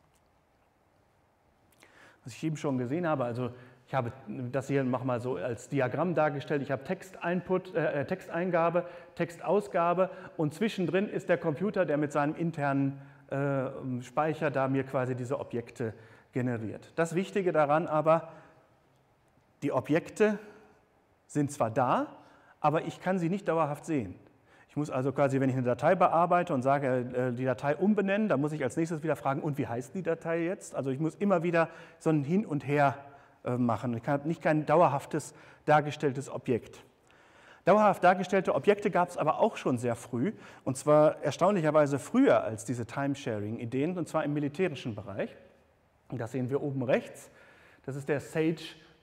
S1: Was ich eben schon gesehen habe, also ich habe das hier nochmal so als Diagramm dargestellt. Ich habe Textinput, äh, Texteingabe, Textausgabe und zwischendrin ist der Computer, der mit seinem internen äh, Speicher da mir quasi diese Objekte generiert. Das Wichtige daran aber, die Objekte sind zwar da, aber ich kann sie nicht dauerhaft sehen. Ich muss also quasi, wenn ich eine Datei bearbeite und sage, äh, die Datei umbenennen, dann muss ich als nächstes wieder fragen, und wie heißt die Datei jetzt? Also ich muss immer wieder so ein Hin und Her machen. Ich habe nicht kein dauerhaftes dargestelltes Objekt. Dauerhaft dargestellte Objekte gab es aber auch schon sehr früh, und zwar erstaunlicherweise früher als diese Timesharing-Ideen, und zwar im militärischen Bereich. Und das sehen wir oben rechts. Das ist der Sage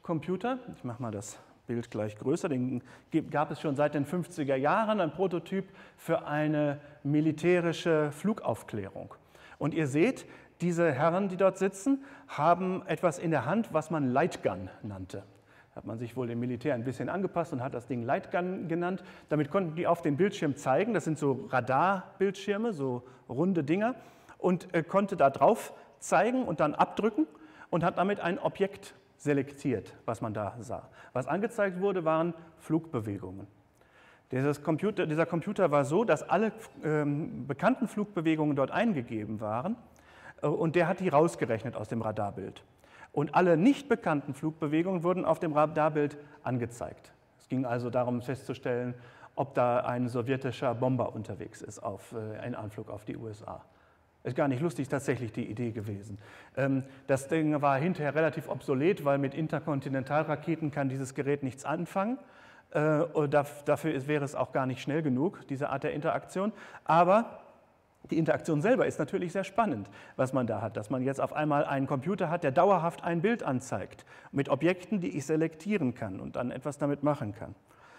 S1: Sketch-Computer. Ich mache mal das Bild gleich größer. Den gab es schon seit den fünfziger Jahren, ein Prototyp für eine militärische Flugaufklärung. Und ihr seht, diese Herren, die dort sitzen, haben etwas in der Hand, was man Lightgun nannte. Da hat man sich wohl dem Militär ein bisschen angepasst und hat das Ding Lightgun genannt. Damit konnten die auf dem Bildschirm zeigen, das sind so Radarbildschirme, so runde Dinger, und äh, konnte da drauf zeigen und dann abdrücken und hat damit ein Objekt selektiert, was man da sah. Was angezeigt wurde, waren Flugbewegungen. Dieses Computer, dieser Computer war so, dass alle ähm, bekannten Flugbewegungen dort eingegeben waren äh, und der hat die rausgerechnet aus dem Radarbild. Und alle nicht bekannten Flugbewegungen wurden auf dem Radarbild angezeigt. Es ging also darum festzustellen, ob da ein sowjetischer Bomber unterwegs ist auf äh, einen Anflug auf die U S A. Ist gar nicht lustig, tatsächlich die Idee gewesen. Ähm, das Ding war hinterher relativ obsolet, weil mit Interkontinentalraketen kann dieses Gerät nichts anfangen. Äh, und dafür wäre es auch gar nicht schnell genug, diese Art der Interaktion. Aber die Interaktion selber ist natürlich sehr spannend, was man da hat. Dass man jetzt auf einmal einen Computer hat, der dauerhaft ein Bild anzeigt, mit Objekten, die ich selektieren kann und dann etwas damit machen kann.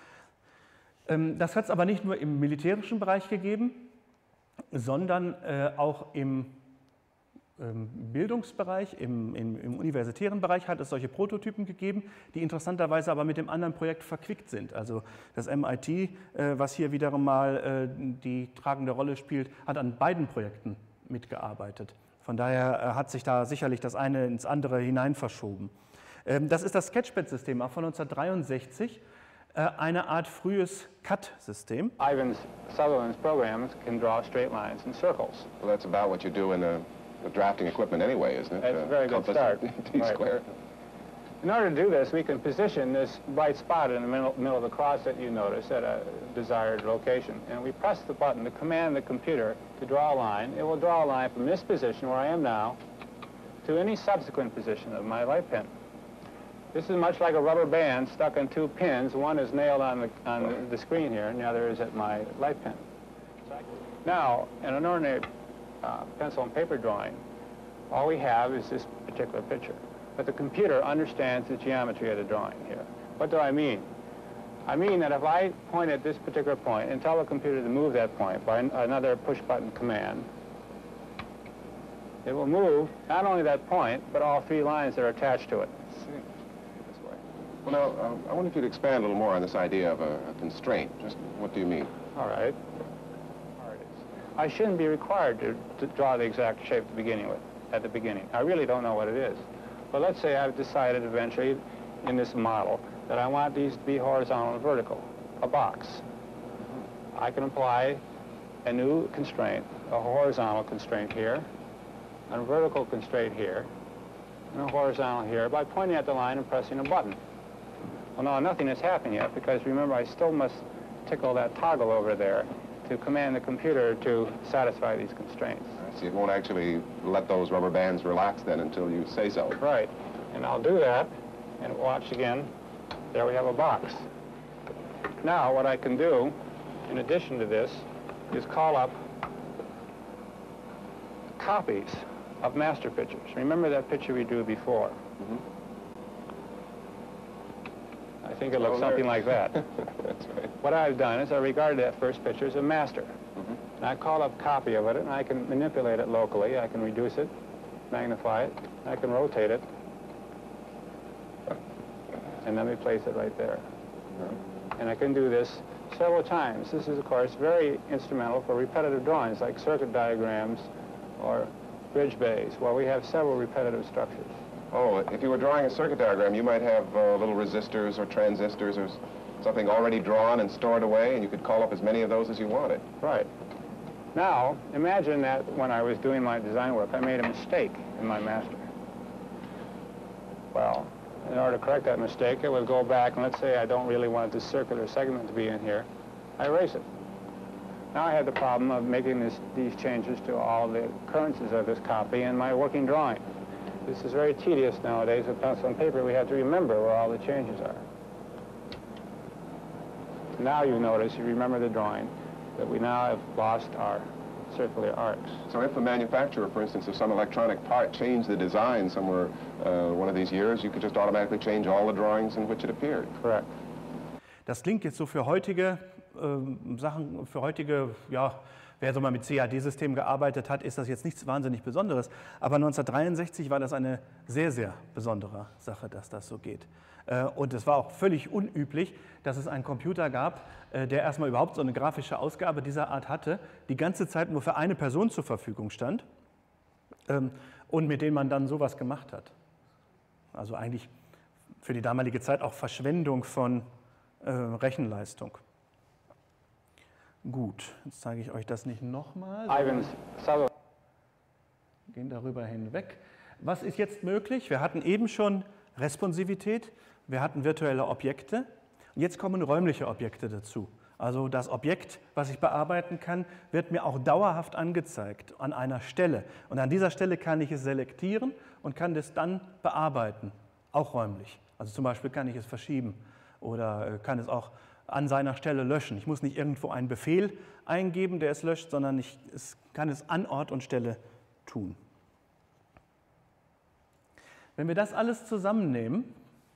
S1: Ähm, das hat es aber nicht nur im militärischen Bereich gegeben, sondern äh, auch im ähm, Bildungsbereich, im, im, im universitären Bereich hat es solche Prototypen gegeben, die interessanterweise aber mit dem anderen Projekt verquickt sind. Also das M I T, äh, was hier wiederum mal äh, die tragende Rolle spielt, hat an beiden Projekten mitgearbeitet. Von daher äh, hat sich da sicherlich das eine ins andere hinein verschoben. Ähm, das ist das Sketchpad-System auch von neunzehnhundertdreiundsechzig. Eine Art frühes Cut-System.
S6: Ivan Sutherland's programs can draw straight lines and circles.
S7: Well, that's about what you do in the, the drafting equipment anyway, isn't it?
S6: That's a very good start.
S7: T-square.
S6: Right. In order to do this, we can position this bright spot in the middle, middle of the cross that you notice at a desired location. And we press the button to command the computer to draw a line. It will draw a line from this position, where I am now, to any subsequent position of my light pin. This is much like a rubber band stuck on two pins. One is nailed on the, on the screen here, and the other is at my light pin. Now, in an ordinary uh, pencil and paper drawing, all we have is this particular picture. But the computer understands the geometry of the drawing here. What do I mean? I mean that if I point at this particular point and tell the computer to move that point by another push-button command, it will move not only that point, but all three lines that are attached to it.
S7: Well, now, uh, I wonder if you'd expand a little more on this idea of a, a constraint. Just what do you mean?
S6: All right. I shouldn't be required to, to draw the exact shape to beginning with, at the beginning. I really don't know what it is. But let's say I've decided eventually in this model that I want these to be horizontal and vertical, a box. I can apply a new constraint, a horizontal constraint here, and a vertical constraint here, and a horizontal here by pointing at the line and pressing a button. Well, now nothing has happened yet, because remember, I still must tickle that toggle over there to command the computer to satisfy these constraints.
S7: I see. It won't actually let those rubber bands relax then until you say so.
S6: Right. And I'll do that, and watch again. There we have a box. Now, what I can do, in addition to this, is call up copies of master pictures. Remember that picture we drew before? Mm-hmm. I think it looks oh, something like that.
S7: That's right.
S6: What I've done is I regarded that first picture as a master. Mm-hmm. And I call up a copy of it, and I can manipulate it locally. I can reduce it, magnify it, I can rotate it, and then replace it right there. Mm-hmm. And I can do this several times. This is, of course, very instrumental for repetitive drawings like circuit diagrams or bridge bays, where we have several repetitive structures.
S7: Oh, if you were drawing a circuit diagram, you might have uh, little resistors or transistors or something already drawn and stored away, and you could call up as many of those as you wanted.
S6: Right. Now, imagine that when I was doing my design work, I made a mistake in my master. Well, in order to correct that mistake, I would go back, and let's say I don't really want this circular segment to be in here. I erase it. Now I have the problem of making this, these changes to all the occurrences of this copy in my working drawing. This is very tedious nowadays. With pencil and paper, we have to remember where all the changes are. Now you notice, you remember the drawing, that we now have lost our circular arcs.
S7: So if the manufacturer, for instance, of some electronic part changed the design somewhere uh, one of these years, you could just automatically change all the drawings in which it appeared.
S6: Correct.
S1: Das klingt jetzt so für heutige äh, Sachen, für heutige, ja, wer so mal mit C A D-Systemen gearbeitet hat, ist das jetzt nichts wahnsinnig Besonderes. Aber neunzehnhundertdreiundsechzig war das eine sehr, sehr besondere Sache, dass das so geht. Äh, und es war auch völlig unüblich, dass es einen Computer gab, äh, der erstmal überhaupt so eine grafische Ausgabe dieser Art hatte, die ganze Zeit nur für eine Person zur Verfügung stand ähm, und mit dem man dann sowas gemacht hat. Also eigentlich für die damalige Zeit auch Verschwendung von äh, Rechenleistung. Gut, jetzt zeige ich euch das nicht nochmal.
S6: Ivan Sutherland.
S1: Gehen darüber hinweg. Was ist jetzt möglich? Wir hatten eben schon Responsivität, wir hatten virtuelle Objekte und jetzt kommen räumliche Objekte dazu. Also das Objekt, was ich bearbeiten kann, wird mir auch dauerhaft angezeigt an einer Stelle. Und an dieser Stelle kann ich es selektieren und kann das dann bearbeiten, auch räumlich. Also zum Beispiel kann ich es verschieben oder kann es auch an seiner Stelle löschen. Ich muss nicht irgendwo einen Befehl eingeben, der es löscht, sondern ich es kann es an Ort und Stelle tun. Wenn wir das alles zusammennehmen,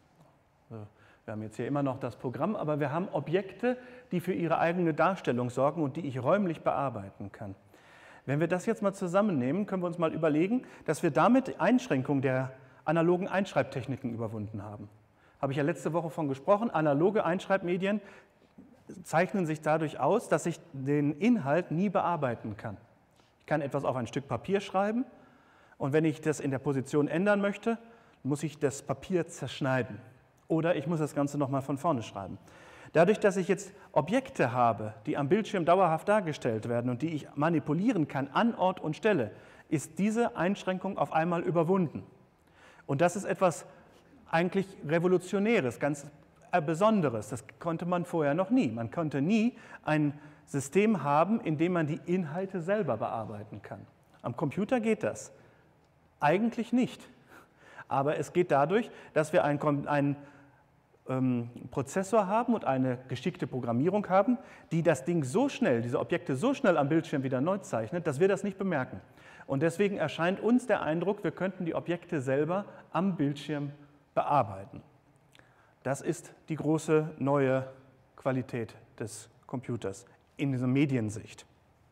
S1: wir haben jetzt hier immer noch das Programm, aber wir haben Objekte, die für ihre eigene Darstellung sorgen und die ich räumlich bearbeiten kann. Wenn wir das jetzt mal zusammennehmen, können wir uns mal überlegen, dass wir damit die Einschränkung der analogen Einschreibtechniken überwunden haben. Habe ich ja letzte Woche von gesprochen, analoge Einschreibmedien zeichnen sich dadurch aus, dass ich den Inhalt nie bearbeiten kann. Ich kann etwas auf ein Stück Papier schreiben und wenn ich das in der Position ändern möchte, muss ich das Papier zerschneiden oder ich muss das Ganze nochmal von vorne schreiben. Dadurch, dass ich jetzt Objekte habe, die am Bildschirm dauerhaft dargestellt werden und die ich manipulieren kann an Ort und Stelle, ist diese Einschränkung auf einmal überwunden. Und das ist etwas eigentlich Revolutionäres, ganz Besonderes. Das konnte man vorher noch nie. Man konnte nie ein System haben, in dem man die Inhalte selber bearbeiten kann. Am Computer geht das. Eigentlich nicht. Aber es geht dadurch, dass wir einen, einen ähm, Prozessor haben und eine geschickte Programmierung haben, die das Ding so schnell, diese Objekte so schnell am Bildschirm wieder neu zeichnet, dass wir das nicht bemerken. Und deswegen erscheint uns der Eindruck, wir könnten die Objekte selber am Bildschirm bearbeiten. Das ist die große neue Qualität des Computers in dieser Mediensicht.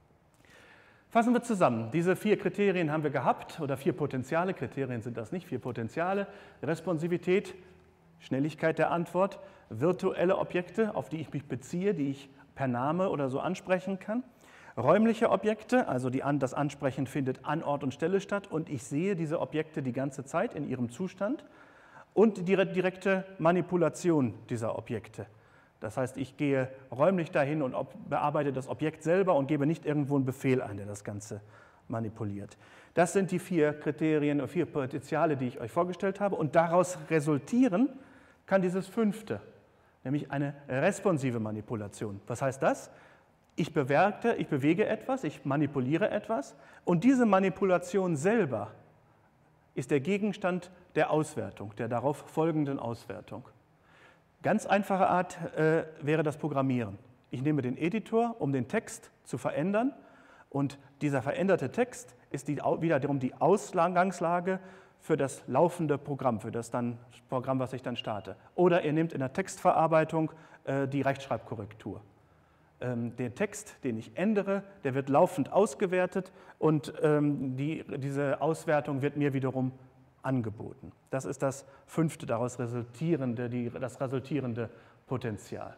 S1: Fassen wir zusammen. Diese vier Kriterien haben wir gehabt, oder vier Potenziale. Kriterien sind das nicht, vier Potenziale. Responsivität, Schnelligkeit der Antwort, virtuelle Objekte, auf die ich mich beziehe, die ich per Name oder so ansprechen kann. Räumliche Objekte, also die, das Ansprechen findet an Ort und Stelle statt und ich sehe diese Objekte die ganze Zeit in ihrem Zustand. Und die direkte Manipulation dieser Objekte. Das heißt, ich gehe räumlich dahin und bearbeite das Objekt selber und gebe nicht irgendwo einen Befehl ein, der das Ganze manipuliert. Das sind die vier Kriterien, vier Potenziale, die ich euch vorgestellt habe. Und daraus resultieren kann dieses fünfte, nämlich eine responsive Manipulation. Was heißt das? Ich bewerte, ich bewege etwas, ich manipuliere etwas und diese Manipulation selber ist der Gegenstand der Auswertung, der darauf folgenden Auswertung. Ganz einfache Art äh, wäre das Programmieren. Ich nehme den Editor, um den Text zu verändern und dieser veränderte Text ist die, wiederum die Ausgangslage für das laufende Programm, für das dann Programm, was ich dann starte. Oder ihr nehmt in der Textverarbeitung äh, die Rechtschreibkorrektur. Ähm, der Text, den ich ändere, der wird laufend ausgewertet und ähm, die, diese Auswertung wird mir wiederum angeboten. Das ist das fünfte daraus resultierende, die, das resultierende Potenzial.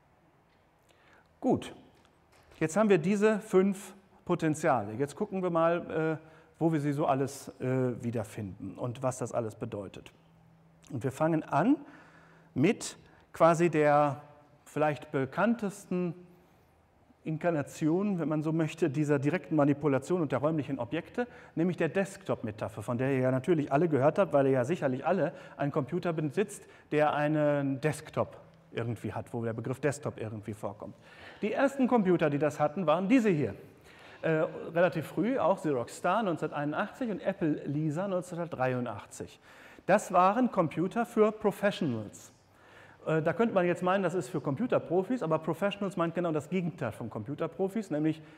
S1: Gut, jetzt haben wir diese fünf Potenziale. Jetzt gucken wir mal, äh, wo wir sie so alles äh, wiederfinden und was das alles bedeutet. Und wir fangen an mit quasi der vielleicht bekanntesten Inkarnation, wenn man so möchte, dieser direkten Manipulation und der räumlichen Objekte, nämlich der Desktop-Metapher, von der ihr ja natürlich alle gehört habt, weil ihr ja sicherlich alle einen Computer besitzt, der einen Desktop irgendwie hat, wo der Begriff Desktop irgendwie vorkommt. Die ersten Computer, die das hatten, waren diese hier. Äh, relativ früh, auch Xerox Star neunzehnhunderteinundachtzig und Apple Lisa neunzehnhundertdreiundachtzig. Das waren Computer für Professionals. Da könnte man jetzt meinen, das ist für Computerprofis, aber Professionals meint genau das Gegenteil von Computerprofis, nämlich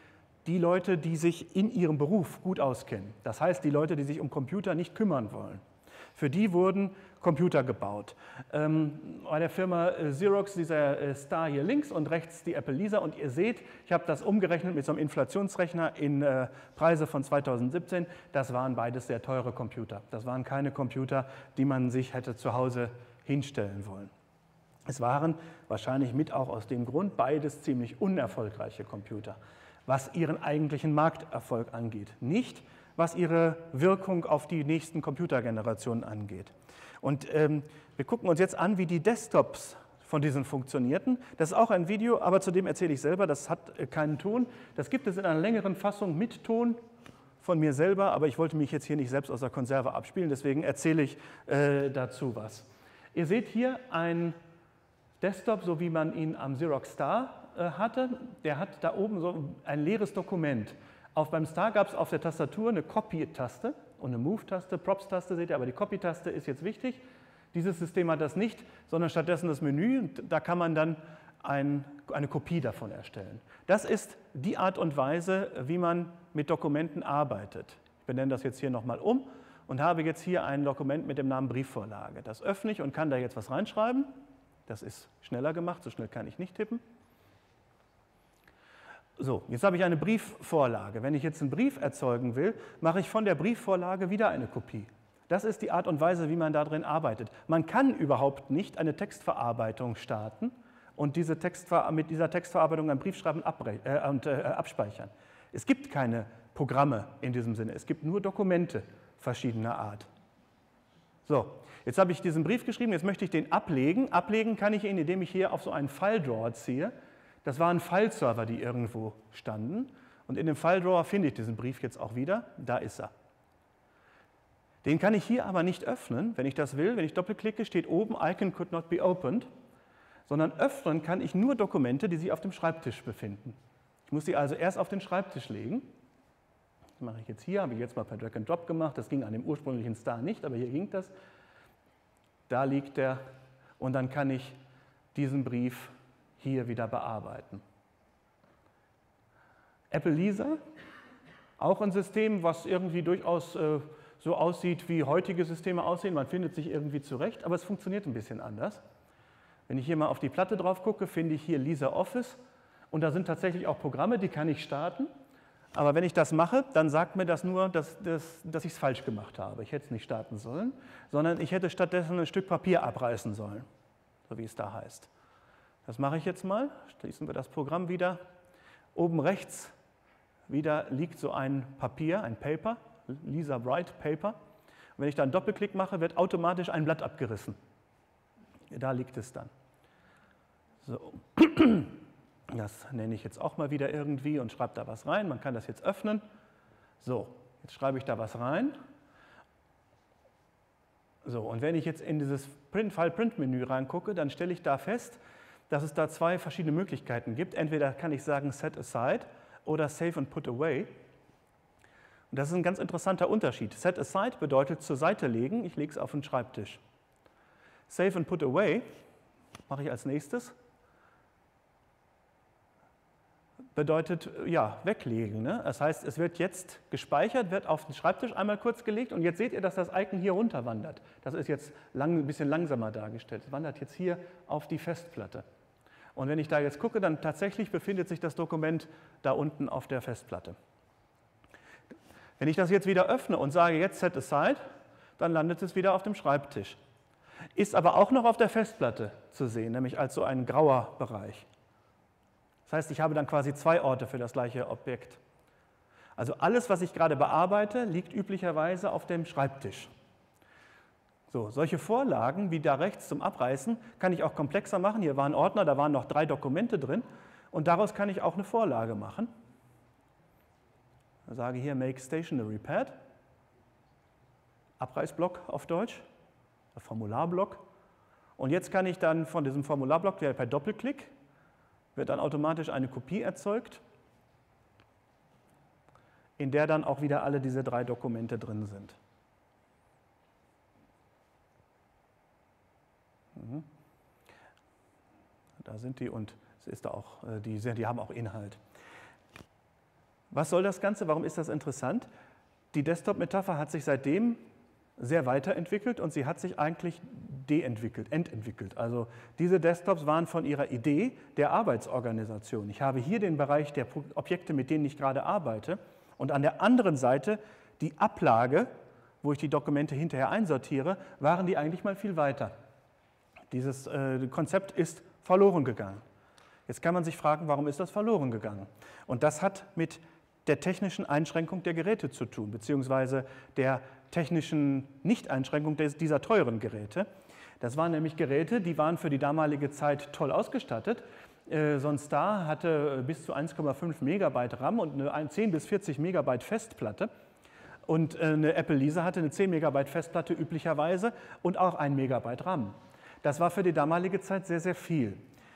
S1: die Leute, die sich in ihrem Beruf gut auskennen. Das heißt, die Leute, die sich um Computer nicht kümmern wollen. Für die wurden Computer gebaut. Ähm, bei der Firma Xerox dieser äh, Star hier links und rechts die Apple Lisa. Und ihr seht, ich habe das umgerechnet mit so einem Inflationsrechner in äh, Preise von zweitausendsiebzehn. Das waren beides sehr teure Computer. Das waren keine Computer, die man sich hätte zu Hause hinstellen wollen. Es waren wahrscheinlich mit auch aus dem Grund beides ziemlich unerfolgreiche Computer, was ihren eigentlichen Markterfolg angeht. Nicht, was ihre Wirkung auf die nächsten Computergenerationen angeht. Und ähm, wir gucken uns jetzt an, wie die Desktops von diesen funktionierten. Das ist auch ein Video, aber zu dem erzähle ich selber, das hat äh, keinen Ton. Das gibt es in einer längeren Fassung mit Ton von mir selber, aber ich wollte mich jetzt hier nicht selbst aus der Konserve abspielen, deswegen erzähle ich äh, dazu was. Ihr seht hier ein Desktop, so wie man ihn am Xerox Star äh, hatte. Der hat da oben so ein leeres Dokument. Auf, beim Star gab es auf der Tastatur eine Copy-Taste und eine Move-Taste, Props-Taste seht ihr, aber die Copy-Taste ist jetzt wichtig. Dieses System hat das nicht, sondern stattdessen das Menü und da kann man dann ein, eine Kopie davon erstellen. Das ist die Art und Weise, wie man mit Dokumenten arbeitet. Ich benenne das jetzt hier nochmal um und habe jetzt hier ein Dokument mit dem Namen Briefvorlage. Das öffne ich und kann da jetzt was reinschreiben. Das ist schneller gemacht, so schnell kann ich nicht tippen. So, jetzt habe ich eine Briefvorlage. Wenn ich jetzt einen Brief erzeugen will, mache ich von der Briefvorlage wieder eine Kopie. Das ist die Art und Weise, wie man darin arbeitet. Man kann überhaupt nicht eine Textverarbeitung starten und diese Textver- mit dieser Textverarbeitung ein Briefschreiben äh, und, äh, abspeichern. Es gibt keine Programme in diesem Sinne. Es gibt nur Dokumente verschiedener Art. So, jetzt habe ich diesen Brief geschrieben, jetzt möchte ich den ablegen. Ablegen kann ich ihn, indem ich hier auf so einen File-Drawer ziehe. Das waren File-Server, die irgendwo standen. Und in dem File-Drawer finde ich diesen Brief jetzt auch wieder. Da ist er. Den kann ich hier aber nicht öffnen, wenn ich das will. Wenn ich doppelklicke, steht oben, Icon could not be opened. Sondern öffnen kann ich nur Dokumente, die sich auf dem Schreibtisch befinden. Ich muss sie also erst auf den Schreibtisch legen. Das mache ich jetzt hier, habe ich jetzt mal per Drag and Drop gemacht. Das ging an dem ursprünglichen Star nicht, aber hier ging das. Da liegt der und dann kann ich diesen Brief hier wieder bearbeiten. Apple Lisa, auch ein System, was irgendwie durchaus äh, so aussieht, wie heutige Systeme aussehen. Man findet sich irgendwie zurecht, aber es funktioniert ein bisschen anders. Wenn ich hier mal auf die Platte drauf gucke, finde ich hier Lisa Office und da sind tatsächlich auch Programme, die kann ich starten. Aber wenn ich das mache, dann sagt mir das nur, dass, dass, dass ich es falsch gemacht habe. Ich hätte es nicht starten sollen, sondern ich hätte stattdessen ein Stück Papier abreißen sollen, so wie es da heißt. Das mache ich jetzt mal. Schließen wir das Programm wieder. Oben rechts wieder liegt so ein Papier, ein Paper, Lisa Bright Paper. Und wenn ich da einen Doppelklick mache, wird automatisch ein Blatt abgerissen. Da liegt es dann. So. Das nenne ich jetzt auch mal wieder irgendwie und schreibe da was rein. Man kann das jetzt öffnen. So, jetzt schreibe ich da was rein. So, und wenn ich jetzt in dieses File-Print-Menü reingucke, dann stelle ich da fest, dass es da zwei verschiedene Möglichkeiten gibt. Entweder kann ich sagen Set Aside oder Save and Put Away. Und das ist ein ganz interessanter Unterschied. Set Aside bedeutet zur Seite legen, ich lege es auf den Schreibtisch. Save and Put Away mache ich als nächstes. Bedeutet, ja, weglegen. Ne? Das heißt, es wird jetzt gespeichert, wird auf den Schreibtisch einmal kurz gelegt und jetzt seht ihr, dass das Icon hier runter wandert. Das ist jetzt lang, ein bisschen langsamer dargestellt. Es wandert jetzt hier auf die Festplatte. Und wenn ich da jetzt gucke, dann tatsächlich befindet sich das Dokument da unten auf der Festplatte. Wenn ich das jetzt wieder öffne und sage jetzt Set Aside, dann landet es wieder auf dem Schreibtisch. Ist aber auch noch auf der Festplatte zu sehen, nämlich als so ein grauer Bereich. Das heißt, ich habe dann quasi zwei Orte für das gleiche Objekt. Also alles, was ich gerade bearbeite, liegt üblicherweise auf dem Schreibtisch. So, solche Vorlagen wie da rechts zum Abreißen kann ich auch komplexer machen. Hier war ein Ordner, da waren noch drei Dokumente drin und daraus kann ich auch eine Vorlage machen. Ich sage hier Make Stationary Pad, Abreißblock auf Deutsch, Formularblock. Und jetzt kann ich dann von diesem Formularblock per Doppelklick wird dann automatisch eine Kopie erzeugt, in der dann auch wieder alle diese drei Dokumente drin sind. Mhm. Da sind die und es ist da auch, die, die haben auch Inhalt. Was soll das Ganze? Warum ist das interessant? Die Desktop-Metapher hat sich seitdem sehr weiterentwickelt und sie hat sich eigentlich deentwickelt, ententwickelt. Also diese Desktops waren von ihrer Idee der Arbeitsorganisation. Ich habe hier den Bereich der Objekte, mit denen ich gerade arbeite, und an der anderen Seite die Ablage, wo ich die Dokumente hinterher einsortiere, waren die eigentlich mal viel weiter. Dieses äh, Konzept ist verloren gegangen. Jetzt kann man sich fragen, warum ist das verloren gegangen? Und das hat mit der technischen Einschränkung der Geräte zu tun, beziehungsweise der technischen Nicht-Einschränkung dieser teuren Geräte. Das waren nämlich Geräte, die waren für die damalige Zeit toll ausgestattet. Äh, so ein Star hatte bis zu eins Komma fünf Megabyte RAM und eine zehn bis vierzig Megabyte Festplatte. Und äh, eine Apple Lisa hatte eine zehn Megabyte Festplatte üblicherweise und auch ein Megabyte RAM. Das war für die damalige Zeit sehr, sehr viel.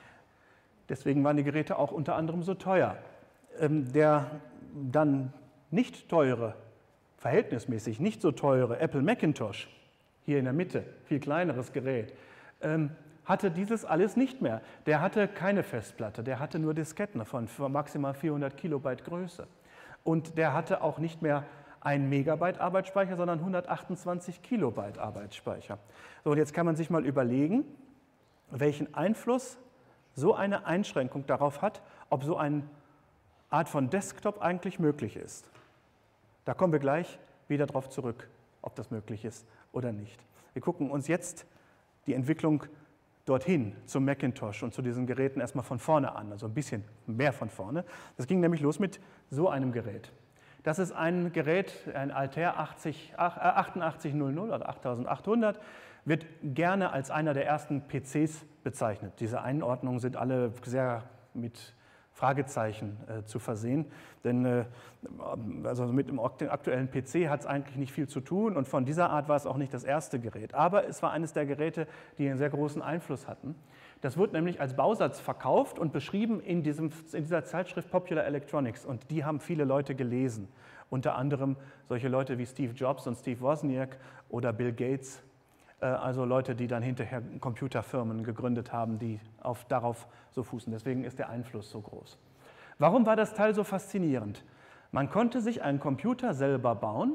S1: Deswegen waren die Geräte auch unter anderem so teuer. Ähm, der dann nicht teure, verhältnismäßig nicht so teure Apple Macintosh, hier in der Mitte, viel kleineres Gerät, ähm, hatte dieses alles nicht mehr. Der hatte keine Festplatte, der hatte nur Disketten von maximal vierhundert Kilobyte Größe. Und der hatte auch nicht mehr ein Megabyte Arbeitsspeicher, sondern hundertachtundzwanzig Kilobyte Arbeitsspeicher. So, und jetzt kann man sich mal überlegen, welchen Einfluss so eine Einschränkung darauf hat, ob so eine Art von Desktop eigentlich möglich ist. Da kommen wir gleich wieder darauf zurück, ob das möglich ist oder nicht. Wir gucken uns jetzt die Entwicklung dorthin zum Macintosh und zu diesen Geräten erstmal von vorne an, also ein bisschen mehr von vorne. Das ging nämlich los mit so einem Gerät. Das ist ein Gerät, ein Altair achtundachtzig null oder achttausendachthundert, wird gerne als einer der ersten P Cs bezeichnet. Diese Einordnungen sind alle sehr mit Fragezeichen äh, zu versehen, denn äh, also mit dem aktuellen P C hat es eigentlich nicht viel zu tun und von dieser Art war es auch nicht das erste Gerät. Aber es war eines der Geräte, die einen sehr großen Einfluss hatten. Das wurde nämlich als Bausatz verkauft und beschrieben in, diesem, in dieser Zeitschrift Popular Electronics und die haben viele Leute gelesen. Unter anderem solche Leute wie Steve Jobs und Steve Wozniak oder Bill Gates, äh, also Leute, die dann hinterher Computerfirmen gegründet haben, die auf, darauf so fußen. Deswegen ist der Einfluss so groß. Warum war das Teil so faszinierend? Man konnte sich einen Computer selber bauen,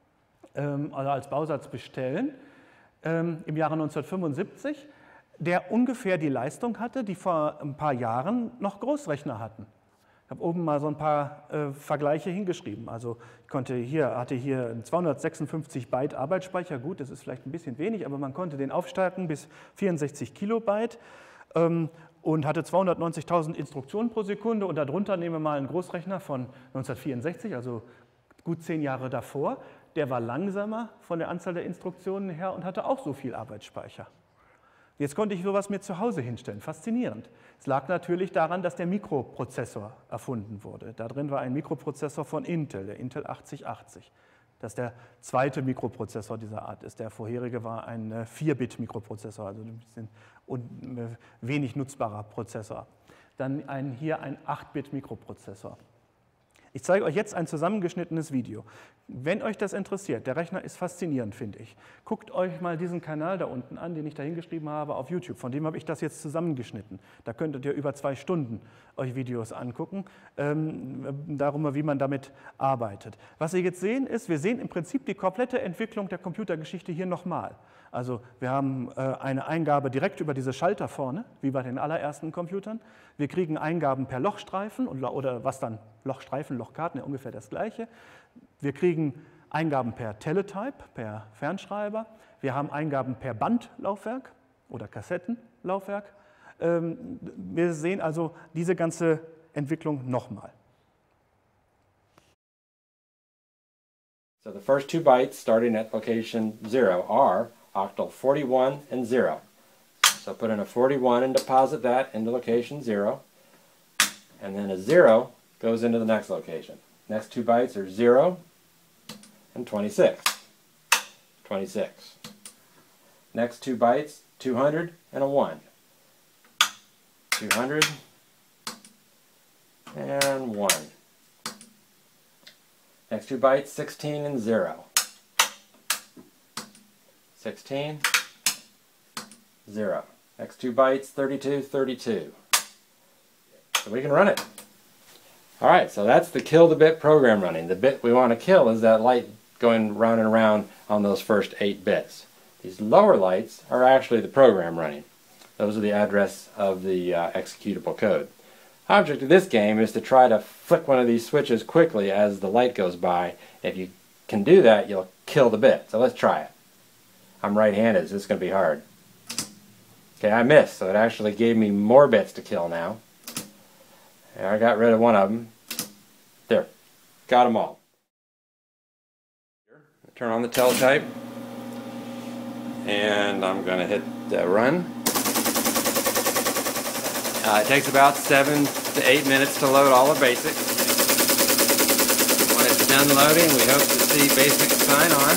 S1: ähm, also als Bausatz bestellen, ähm, im Jahre neunzehnhundertfünfundsiebzig, der ungefähr die Leistung hatte, die vor ein paar Jahren noch Großrechner hatten. Ich habe oben mal so ein paar äh, Vergleiche hingeschrieben. Also ich konnte hier, hatte hier zweihundertsechsundfünfzig Byte Arbeitsspeicher. Gut, das ist vielleicht ein bisschen wenig, aber man konnte den aufstärken bis vierundsechzig Kilobyte ähm, und hatte zweihundertneunzigtausend Instruktionen pro Sekunde. Und darunter nehmen wir mal einen Großrechner von neunzehnhundertvierundsechzig, also gut zehn Jahre davor. Der war langsamer von der Anzahl der Instruktionen her und hatte auch so viel Arbeitsspeicher. Jetzt konnte ich sowas mir zu Hause hinstellen. Faszinierend. Es lag natürlich daran, dass der Mikroprozessor erfunden wurde. Da drin war ein Mikroprozessor von Intel, der Intel achtzig achtzig. Das der zweite Mikroprozessor dieser Art ist. Der vorherige war ein vier Bit Mikroprozessor, also ein bisschen un, wenig nutzbarer Prozessor. Dann ein, hier ein acht Bit Mikroprozessor. Ich zeige euch jetzt ein zusammengeschnittenes Video. Wenn euch das interessiert, der Rechner ist faszinierend, finde ich. Guckt euch mal diesen Kanal da unten an, den ich da hingeschrieben habe auf YouTube. Von dem habe ich das jetzt zusammengeschnitten. Da könntet ihr über zwei Stunden euch Videos angucken, ähm, darüber, wie man damit arbeitet. Was wir jetzt sehen, ist, wir sehen im Prinzip die komplette Entwicklung der Computergeschichte hier nochmal. Also wir haben äh, eine Eingabe direkt über diese Schalter vorne, wie bei den allerersten Computern. Wir kriegen Eingaben per Lochstreifen und, oder was dann Lochstreifen, Lochkarten, ja, ungefähr das Gleiche. Wir kriegen Eingaben per Teletype, per Fernschreiber. Wir haben Eingaben per Bandlaufwerk oder Kassettenlaufwerk. Ähm, wir sehen also diese ganze Entwicklung nochmal.
S8: So the first two bytes starting at location zero are octal forty-one and zero. So put in a forty-one and deposit that into location zero. And then a zero goes into the next location. Next two bytes are zero and twenty-six. twenty-six. Next two bytes, two hundred and a one. two hundred and one. Next two bytes, sixteen and zero. sixteen, zero. Next two bytes, thirty-two, thirty-two. So we can run it. Alright, so that's the kill the bit program running. The bit we want to kill is that light going round and round on those first eight bits. These lower lights are actually the program running. Those are the address of the uh, executable code. Object of this game is to try to flick one of these switches quickly as the light goes by. If you can do that, you'll kill the bit. So let's try it. I'm right-handed, so this is going to be hard. Okay, I missed, so it actually gave me more bits to kill now. And I got rid of one of them. There, got them all. Turn on the teletype, and I'm going to hit uh, run. Uh, it takes about seven to eight minutes to load all the basics. When it's done loading, we hope to see BASIC sign on.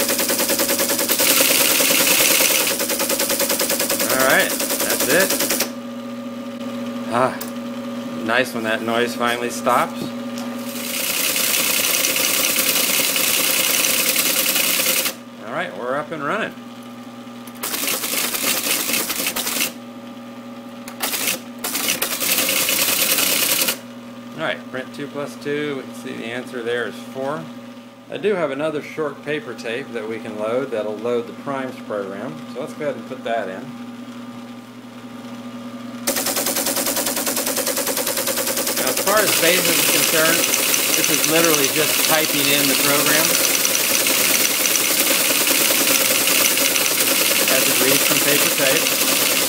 S8: Alright, that's it. Ah, nice when that noise finally stops. Alright, we're up and running. Alright, print two plus two, we can see the answer there is four. I do have another short paper tape that we can load that'll load the primes program, so let's go ahead and put that in. Now, as far as BASIC is concerned, this is literally just typing in the program as it reads from paper tape.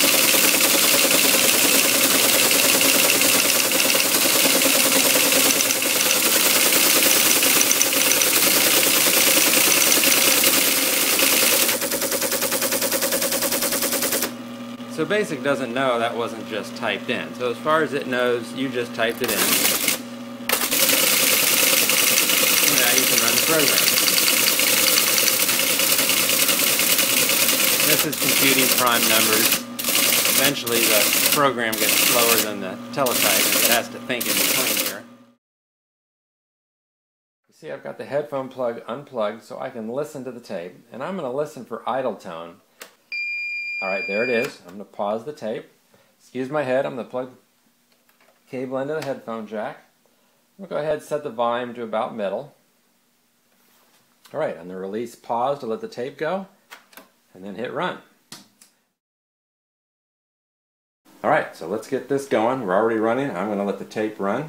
S8: So BASIC doesn't know that wasn't just typed in. So as far as it knows, you just typed it in. And now you can run the program. This is computing prime numbers. Eventually the program gets slower than the teletype and it has to think in between here. You see, I've got the headphone plug unplugged so I can listen to the tape, and I'm going to listen for idle tone. Alright, there it is. I'm going to pause the tape. Excuse my head, I'm going to plug the cable into the headphone jack. I'm going to go ahead and set the volume to about middle. Alright, I'm going to release pause to let the tape go, and then hit run. Alright, so let's get this going. We're already running. I'm going to let the tape run.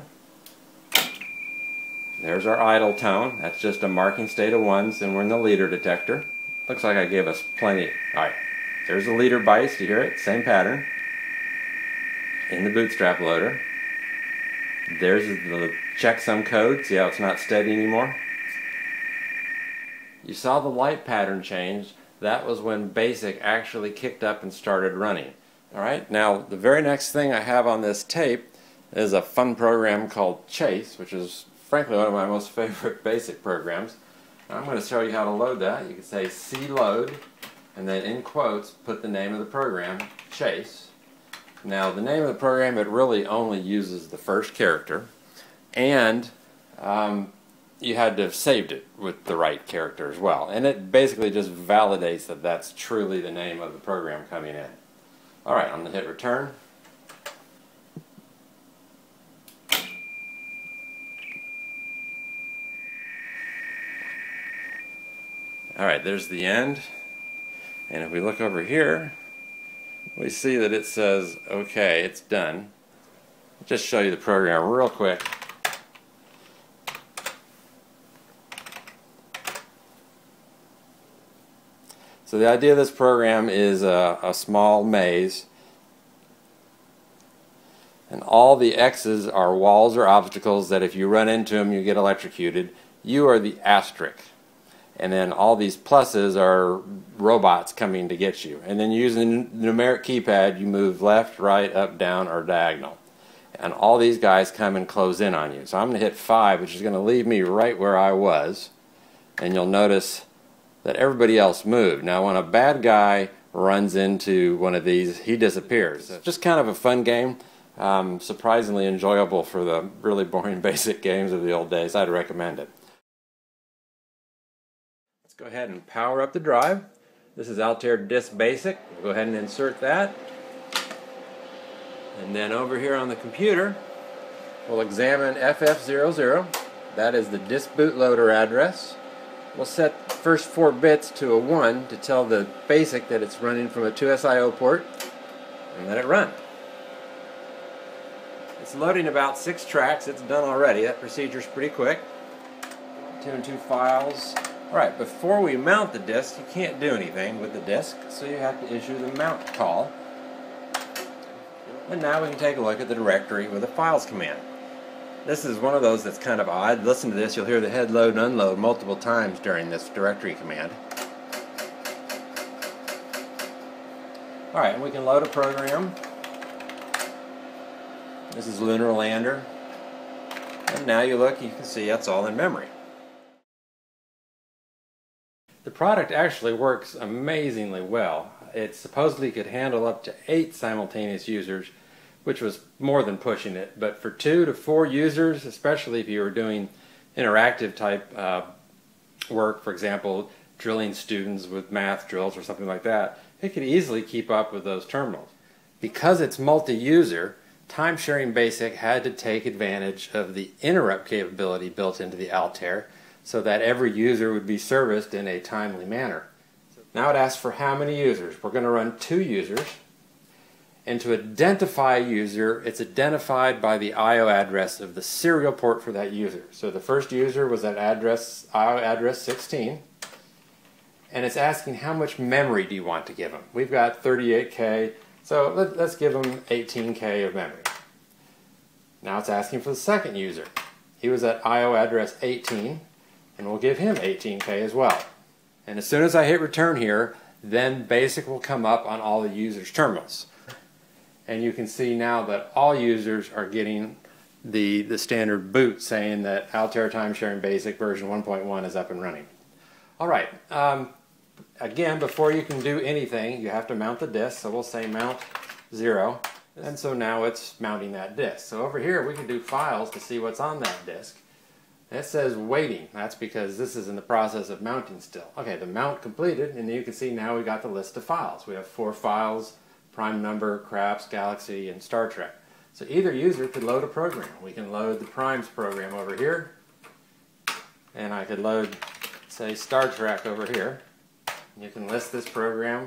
S8: There's our idle tone. That's just a marking state of ones, and we're in the leader detector. Looks like I gave us plenty. Alright. There's the leader bites, you hear it? Same pattern. In the bootstrap loader. There's the checksum code. See how it's not steady anymore? You saw the light pattern change. That was when BASIC actually kicked up and started running. Alright, now the very next thing I have on this tape is a fun program called Chase, which is frankly one of my most favorite BASIC programs. I'm going to show you how to load that. You can say C load, and then in quotes put the name of the program, Chase. Now the name of the program, it really only uses the first character, and um, you had to have saved it with the right character as well, and it basically just validates that that's truly the name of the program coming in. Alright, I'm going to hit return. Alright, there's the end. And if we look over here, we see that it says, okay, it's done. I'll just show you the program real quick. So the idea of this program is a, a small maze. And all the X's are walls or obstacles that if you run into them, you get electrocuted. You are the asterisk. And then all these pluses are robots coming to get you. And then using the numeric keypad, you move left, right, up, down, or diagonal. And all these guys come and close in on you. So I'm going to hit five, which is going to leave me right where I was. And you'll notice that everybody else moved. Now when a bad guy runs into one of these, he disappears. It's just kind of a fun game. Um, surprisingly enjoyable for the really boring BASIC games of the old days. I'd recommend it. Let's go ahead and power up the drive. This is Altair Disk Basic. We'll go ahead and insert that. And then over here on the computer, We'll examine F F zero zero. That is the disk bootloader address. We'll set the first four bits to a one to tell the BASIC that it's running from a two S I O port, and let it run. It's loading about six tracks. It's done already. That procedure's pretty quick. Two and two files. Alright, before we mount the disk, you can't do anything with the disk, so you have to issue the mount call. And now we can take a look at the directory with the files command. This is one of those that's kind of odd. Listen to this, you'll hear the head load and unload multiple times during this directory command. Alright, we can load a program. This is Lunar Lander. And now you look, you can see that's all in memory. The product actually works amazingly well. It supposedly could handle up to eight simultaneous users, which was more than pushing it. But for two to four users, especially if you were doing interactive type uh, work, for example, drilling students with math drills or something like that, it could easily keep up with those terminals. Because it's multi-user, Time-Sharing BASIC had to take advantage of the interrupt capability built into the Altair, so that every user would be serviced in a timely manner. Now it asks for how many users. We're going to run two users. And to identify a user, it's identified by the I O address of the serial port for that user. So the first user was at address, I O address sixteen. And it's asking how much memory do you want to give them. We've got thirty-eight K, so let, let's give them eighteen K of memory. Now it's asking for the second user. He was at I O address eighteen. And we'll give him eighteen K as well. And as soon as I hit return here, then BASIC will come up on all the users' terminals. And you can see now that all users are getting the, the standard boot saying that Altair Time-Sharing BASIC version one point one is up and running. Alright, um, again, before you can do anything, you have to mount the disk. So we'll say mount zero. And so now it's mounting that disk. So over here we can do files to see what's on that disk. It says waiting. That's because this is in the process of mounting still. Okay, the mount completed, and you can see now we got the list of files. We have four files, Prime Number, Craps, Galaxy, and Star Trek. So either user could load a program. We can load the Primes program over here, and I could load, say, Star Trek over here. You can list this program,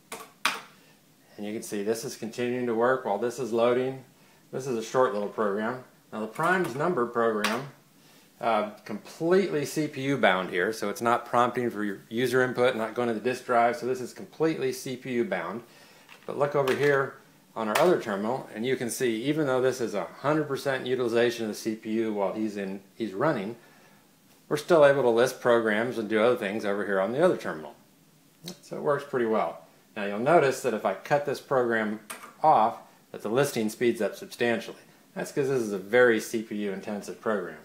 S8: and you can see this is continuing to work while this is loading. This is a short little program. Now the Primes Number program, Uh, completely C P U bound here, so it's not prompting for your user input, not going to the disk drive, so this is completely C P U bound. But look over here on our other terminal, and you can see even though this is one hundred percent utilization of the C P U while he's in, he's running, we're still able to list programs and do other things over here on the other terminal. So it works pretty well. Now you'll notice that if I cut this program off, that the listing speeds up substantially. That's because this is a very C P U intensive program.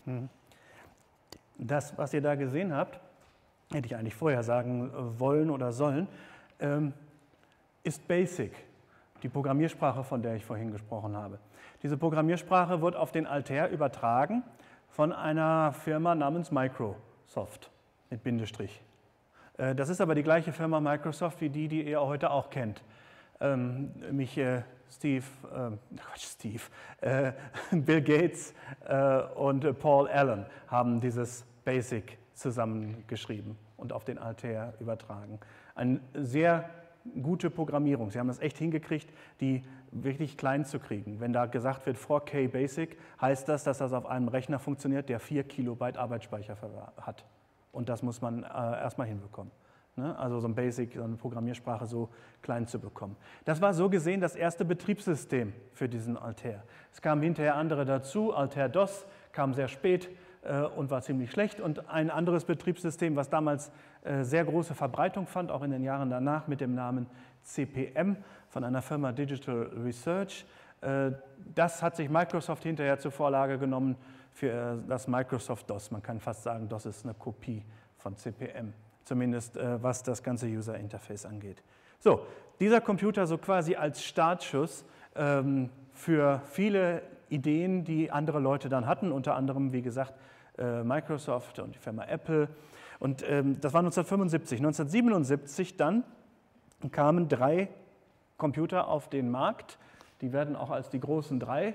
S1: Das, was ihr da gesehen habt, hätte ich eigentlich vorher sagen wollen oder sollen, ähm, ist BASIC, die Programmiersprache, von der ich vorhin gesprochen habe. Diese Programmiersprache wird auf den Altair übertragen von einer Firma namens Microsoft mit Bindestrich. Äh, das ist aber die gleiche Firma Microsoft wie die, die ihr heute auch kennt. Ähm, mich äh, Steve, äh, Quatsch, Steve, äh, Bill Gates äh, und äh, Paul Allen haben dieses BASIC zusammengeschrieben und auf den Altair übertragen. Eine sehr gute Programmierung. Sie haben das echt hingekriegt, die wirklich klein zu kriegen. Wenn da gesagt wird vier K BASIC, heißt das, dass das auf einem Rechner funktioniert, der vier Kilobyte Arbeitsspeicher hat. Und das muss man äh, erstmal hinbekommen. Ne? Also so ein BASIC, so eine Programmiersprache so klein zu bekommen. Das war so gesehen das erste Betriebssystem für diesen Altair. Es kamen hinterher andere dazu. Altair DOS kam sehr spät äh, und war ziemlich schlecht. Und ein anderes Betriebssystem, was damals äh, sehr große Verbreitung fand, auch in den Jahren danach, mit dem Namen C P M von einer Firma Digital Research. Äh, das hat sich Microsoft hinterher zur Vorlage genommen für äh, das Microsoft DOS. Man kann fast sagen, DOS ist eine Kopie von C P M. Zumindest äh, was das ganze User Interface angeht. So, dieser Computer so quasi als Startschuss ähm, für viele Ideen, die andere Leute dann hatten, unter anderem, wie gesagt, äh, Microsoft und die Firma Apple. Und ähm, das war neunzehnhundertfünfundsiebzig. neunzehnhundertsiebenundsiebzig dann kamen drei Computer auf den Markt. Die werden auch als die großen drei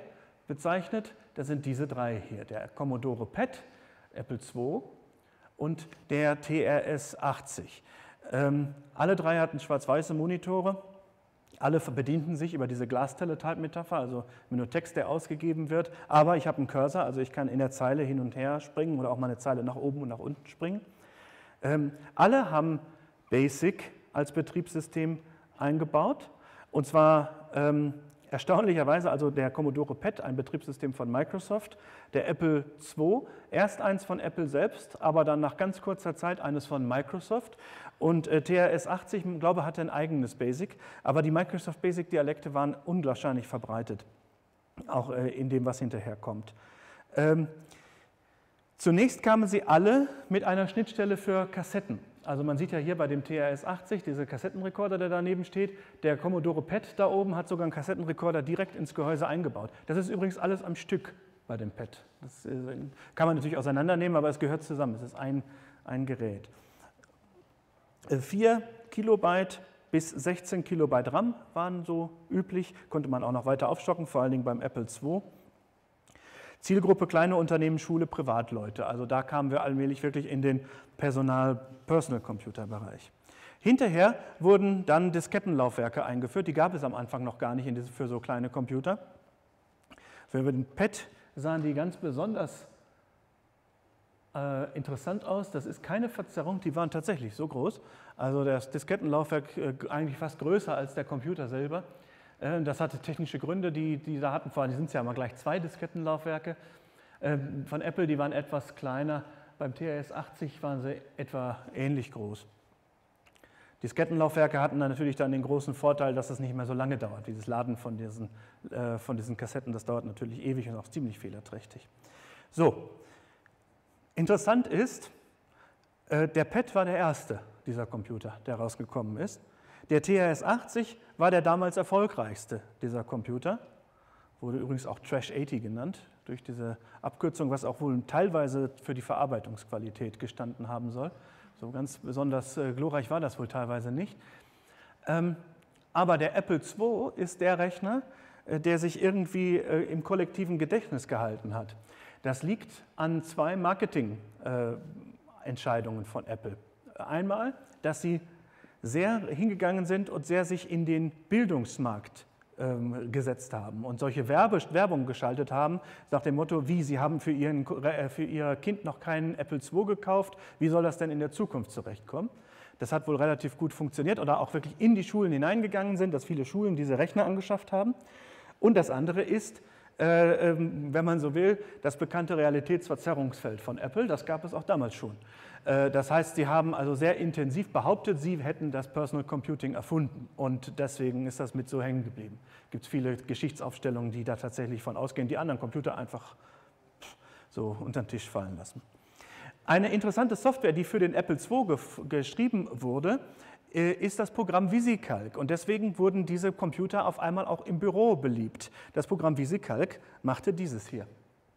S1: bezeichnet. Das sind diese drei hier, der Commodore P E T, Apple zwei und der T R S achtzig. Ähm, alle drei hatten schwarz-weiße Monitore. Alle bedienten sich über diese Glass-Teletype-Metapher, also nur Text, der ausgegeben wird. Aber ich habe einen Cursor, also ich kann in der Zeile hin und her springen oder auch mal eine Zeile nach oben und nach unten springen. Ähm, alle haben BASIC als Betriebssystem eingebaut. Und zwar ähm, erstaunlicherweise, also der Commodore P E T, ein Betriebssystem von Microsoft, der Apple zwei, erst eins von Apple selbst, aber dann nach ganz kurzer Zeit eines von Microsoft. Und äh, T R S achtzig, ich glaube, hatte ein eigenes BASIC, aber die Microsoft BASIC-Dialekte waren unwahrscheinlich verbreitet, auch äh, in dem, was hinterher kommt. Ähm, zunächst kamen sie alle mit einer Schnittstelle für Kassetten. Also man sieht ja hier bei dem T R S achtzig, diese Kassettenrekorder, der daneben steht. Der Commodore P E T da oben hat sogar einen Kassettenrekorder direkt ins Gehäuse eingebaut. Das ist übrigens alles am Stück bei dem P E T. Das äh, kann man natürlich auseinandernehmen, aber es gehört zusammen. Es ist ein, ein Gerät. vier Kilobyte bis sechzehn Kilobyte RAM waren so üblich, konnte man auch noch weiter aufstocken, vor allen Dingen beim Apple zwei. Zielgruppe kleine Unternehmen, Schule, Privatleute. Also da kamen wir allmählich wirklich in den Personal-Personal-Computer-Bereich. Hinterher wurden dann Diskettenlaufwerke eingeführt, die gab es am Anfang noch gar nicht für so kleine Computer. Für den P E T sahen die ganz besonders Äh, interessant aus. Das ist keine Verzerrung, die waren tatsächlich so groß. Also das Diskettenlaufwerk äh, eigentlich fast größer als der Computer selber. Äh, das hatte technische Gründe, die, die da hatten. Vor allem sind es ja mal gleich zwei Diskettenlaufwerke. Äh, von Apple, die waren etwas kleiner. Beim T R S achtzig waren sie etwa ähnlich groß. Diskettenlaufwerke hatten dann natürlich dann den großen Vorteil, dass es nicht mehr so lange dauert. Dieses Laden von diesen, äh, von diesen Kassetten, das dauert natürlich ewig und auch ziemlich fehlerträchtig. So. Interessant ist, der P E T war der erste dieser Computer, der rausgekommen ist. Der T R S achtzig war der damals erfolgreichste dieser Computer, wurde übrigens auch Trash achtzig genannt, durch diese Abkürzung, was auch wohl teilweise für die Verarbeitungsqualität gestanden haben soll. So ganz besonders äh, glorreich war das wohl teilweise nicht. Ähm, aber der Apple zwei ist der Rechner, äh, der sich irgendwie äh, im kollektiven Gedächtnis gehalten hat. Das liegt an zwei Marketing-Entscheidungen von Apple. Einmal, dass sie sehr hingegangen sind und sehr sich in den Bildungsmarkt ähm, gesetzt haben und solche Werbe Werbung geschaltet haben, nach dem Motto, wie, Sie haben für, ihren, für Ihr Kind noch keinen Apple zwei gekauft, wie soll das denn in der Zukunft zurechtkommen? Das hat wohl relativ gut funktioniert oder auch wirklich in die Schulen hineingegangen sind, dass viele Schulen diese Rechner angeschafft haben. Und das andere ist, Äh, wenn man so will, das bekannte Realitätsverzerrungsfeld von Apple, das gab es auch damals schon. Äh, das heißt, sie haben also sehr intensiv behauptet, sie hätten das Personal Computing erfunden und deswegen ist das mit so hängen geblieben. Es gibt viele Geschichtsaufstellungen, die da tatsächlich von ausgehen, die anderen Computer einfach so unter den Tisch fallen lassen. Eine interessante Software, die für den Apple zwei geschrieben wurde, ist das Programm VisiCalc und deswegen wurden diese Computer auf einmal auch im Büro beliebt. Das Programm VisiCalc machte dieses hier.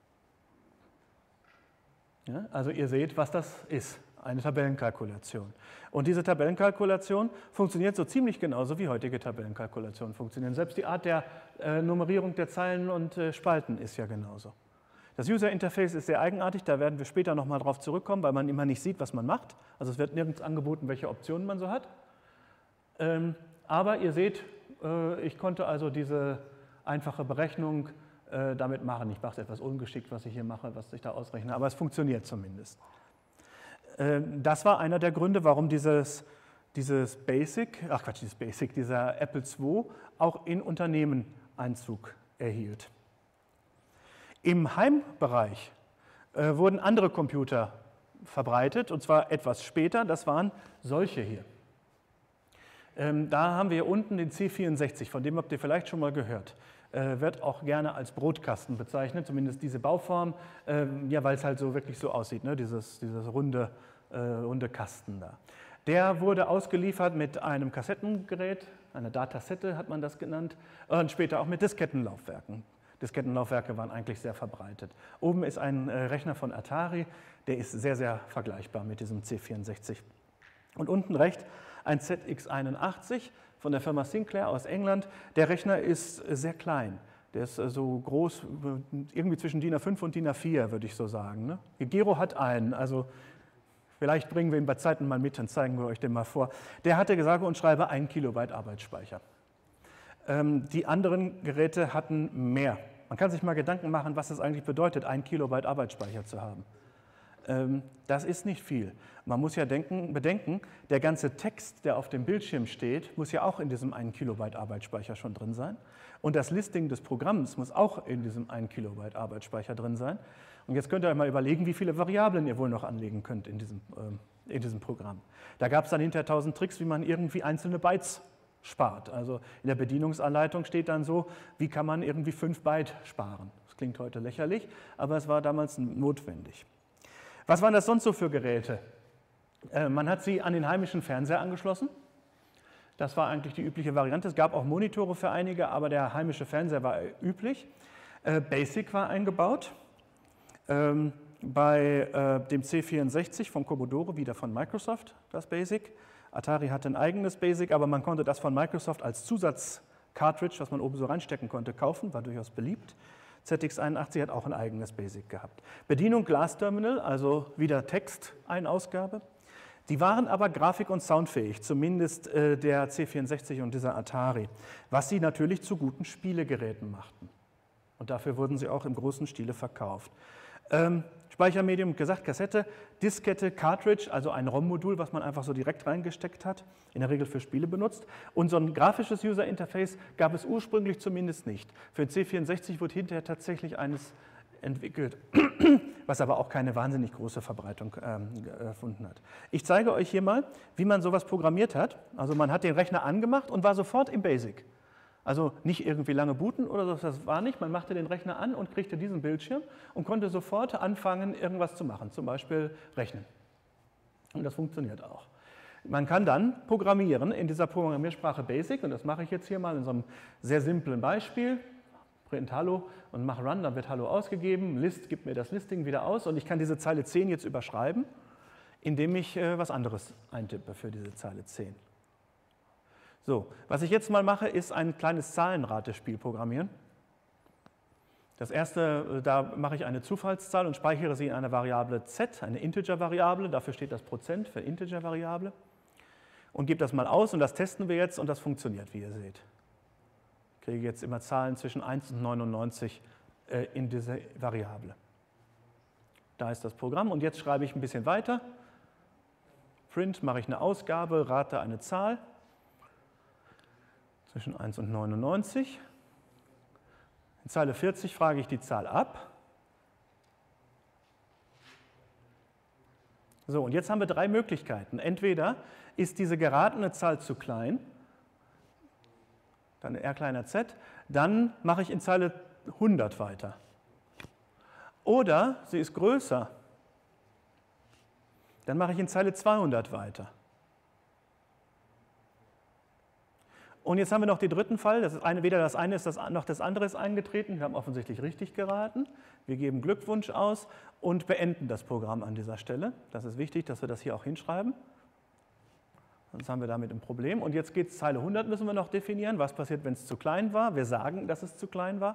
S1: Ja, also ihr seht, was das ist, eine Tabellenkalkulation. Und diese Tabellenkalkulation funktioniert so ziemlich genauso, wie heutige Tabellenkalkulationen funktionieren. Selbst die Art der äh, Nummerierung der Zeilen und äh, Spalten ist ja genauso. Das User-Interface ist sehr eigenartig, da werden wir später nochmal drauf zurückkommen, weil man immer nicht sieht, was man macht. Also es wird nirgends angeboten, welche Optionen man so hat. Ähm, aber ihr seht, äh, ich konnte also diese einfache Berechnung äh, damit machen. Ich mache es etwas ungeschickt, was ich hier mache, was ich da ausrechne, aber es funktioniert zumindest. Äh, das war einer der Gründe, warum dieses, dieses Basic, ach Quatsch, dieses Basic, dieser Apple zwei auch in Unternehmen Einzug erhielt. Im Heimbereich äh, wurden andere Computer verbreitet, und zwar etwas später, das waren solche hier. Ähm, da haben wir hier unten den C vierundsechzig, von dem habt ihr vielleicht schon mal gehört. Äh, wird auch gerne als Brotkasten bezeichnet, zumindest diese Bauform, äh, ja, weil es halt so wirklich so aussieht, ne? dieses, dieses runde, äh, runde Kasten da. Der wurde ausgeliefert mit einem Kassettengerät, einer Datasette hat man das genannt, und später auch mit Diskettenlaufwerken. Diskettenlaufwerke waren eigentlich sehr verbreitet. Oben ist ein äh, Rechner von Atari, der ist sehr, sehr vergleichbar mit diesem C vierundsechzig. Und unten rechts ein Z X einundachtzig von der Firma Sinclair aus England. Der Rechner ist sehr klein. Der ist so groß, irgendwie zwischen DIN A fünf und DIN A vier, würde ich so sagen. Ne? Gero hat einen, also vielleicht bringen wir ihn bei Zeiten mal mit, dann zeigen wir euch den mal vor. Der hatte gesagt und schreibe ein Kilobyte Arbeitsspeicher. Ähm, die anderen Geräte hatten mehr. Man kann sich mal Gedanken machen, was es eigentlich bedeutet, ein Kilobyte Arbeitsspeicher zu haben. Ähm, das ist nicht viel. Man muss ja denken, bedenken, der ganze Text, der auf dem Bildschirm steht, muss ja auch in diesem ein Kilobyte Arbeitsspeicher schon drin sein. Und das Listing des Programms muss auch in diesem ein Kilobyte Arbeitsspeicher drin sein. Und jetzt könnt ihr euch mal überlegen, wie viele Variablen ihr wohl noch anlegen könnt in diesem, äh, in diesem Programm. Da gab es dann hinterher tausend Tricks, wie man irgendwie einzelne Bytes spart. Also in der Bedienungsanleitung steht dann so, wie kann man irgendwie fünf Byte sparen. Das klingt heute lächerlich, aber es war damals notwendig. Was waren das sonst so für Geräte? Äh, man hat sie an den heimischen Fernseher angeschlossen. Das war eigentlich die übliche Variante. Es gab auch Monitore für einige, aber der heimische Fernseher war üblich. Äh, BASIC war eingebaut. Ähm, bei äh, dem C vierundsechzig von Commodore, wieder von Microsoft, das BASIC. Atari hatte ein eigenes BASIC, aber man konnte das von Microsoft als Zusatz-Cartridge, was man oben so reinstecken konnte, kaufen, war durchaus beliebt. Z X einundachtzig hat auch ein eigenes BASIC gehabt. Bedienung Glasterminal, also wieder Texteinausgabe. Die waren aber grafik- und soundfähig, zumindest äh, der C vierundsechzig und dieser Atari, was sie natürlich zu guten Spielegeräten machten. Und dafür wurden sie auch im großen Stile verkauft. Ähm, Speichermedium, gesagt, Kassette, Diskette, Cartridge, also ein ROM-Modul, was man einfach so direkt reingesteckt hat, in der Regel für Spiele benutzt. Und so ein grafisches User-Interface gab es ursprünglich zumindest nicht. Für den C vierundsechzig wurde hinterher tatsächlich eines entwickelt, was aber auch keine wahnsinnig große Verbreitung ähm, gefunden hat. Ich zeige euch hier mal, wie man sowas programmiert hat. Also man hat den Rechner angemacht und war sofort im BASIC. Also nicht irgendwie lange booten oder so, das war nicht. Man machte den Rechner an und kriegte diesen Bildschirm und konnte sofort anfangen, irgendwas zu machen, zum Beispiel rechnen. Und das funktioniert auch. Man kann dann programmieren in dieser Programmiersprache BASIC, und das mache ich jetzt hier mal in so einem sehr simplen Beispiel. Print Hallo und mache Run, dann wird Hallo ausgegeben, List gibt mir das Listing wieder aus und ich kann diese Zeile zehn jetzt überschreiben, indem ich äh, was anderes eintippe für diese Zeile zehn. So, was ich jetzt mal mache, ist ein kleines Zahlenratespiel programmieren. Das erste, da mache ich eine Zufallszahl und speichere sie in eine Variable z, eine Integer-Variable, dafür steht das Prozent für Integer-Variable, und gebe das mal aus und das testen wir jetzt und das funktioniert, wie ihr seht. Ich kriege jetzt immer Zahlen zwischen eins und neunundneunzig äh, in diese Variable. Da ist das Programm und jetzt schreibe ich ein bisschen weiter. Print mache ich eine Ausgabe, rate eine Zahl. Zwischen eins und neunundneunzig. In Zeile vierzig frage ich die Zahl ab. So, und jetzt haben wir drei Möglichkeiten. Entweder ist diese geratene Zahl zu klein, dann R kleiner z, dann mache ich in Zeile hundert weiter. Oder sie ist größer, dann mache ich in Zeile zweihundert weiter. Und jetzt haben wir noch den dritten Fall, das ist eine, weder das eine ist das, noch das andere ist eingetreten. Wir haben offensichtlich richtig geraten. Wir geben Glückwunsch aus und beenden das Programm an dieser Stelle. Das ist wichtig, dass wir das hier auch hinschreiben. Sonst haben wir damit ein Problem. Und jetzt geht es Zeile hundert, müssen wir noch definieren. Was passiert, wenn es zu klein war? Wir sagen, dass es zu klein war.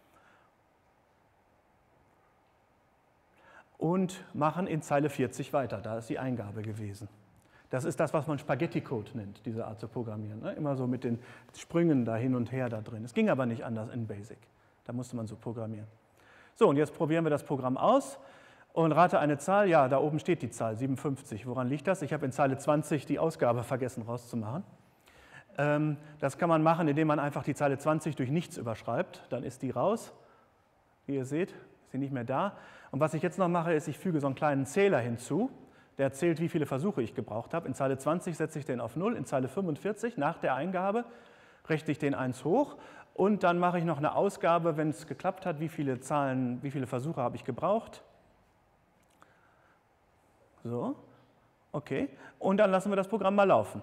S1: Und machen in Zeile vierzig weiter. Da ist die Eingabe gewesen. Das ist das, was man Spaghetti-Code nennt, diese Art zu programmieren. Ne? Immer so mit den Sprüngen da hin und her da drin. Es ging aber nicht anders in BASIC. Da musste man so programmieren. So, und jetzt probieren wir das Programm aus und rate eine Zahl. Ja, da oben steht die Zahl, siebenundfünfzig. Woran liegt das? Ich habe in Zeile zwanzig die Ausgabe vergessen rauszumachen. Ähm, das kann man machen, indem man einfach die Zeile zwanzig durch nichts überschreibt. Dann ist die raus. Wie ihr seht, ist sie nicht mehr da. Und was ich jetzt noch mache, ist, ich füge so einen kleinen Zähler hinzu. Der zählt, wie viele Versuche ich gebraucht habe. In Zeile zwanzig setze ich den auf null, in Zeile fünfundvierzig nach der Eingabe rechne ich den eins hoch und dann mache ich noch eine Ausgabe, wenn es geklappt hat, wie viele Zahlen, wie viele Versuche habe ich gebraucht. So, okay. Und dann lassen wir das Programm mal laufen.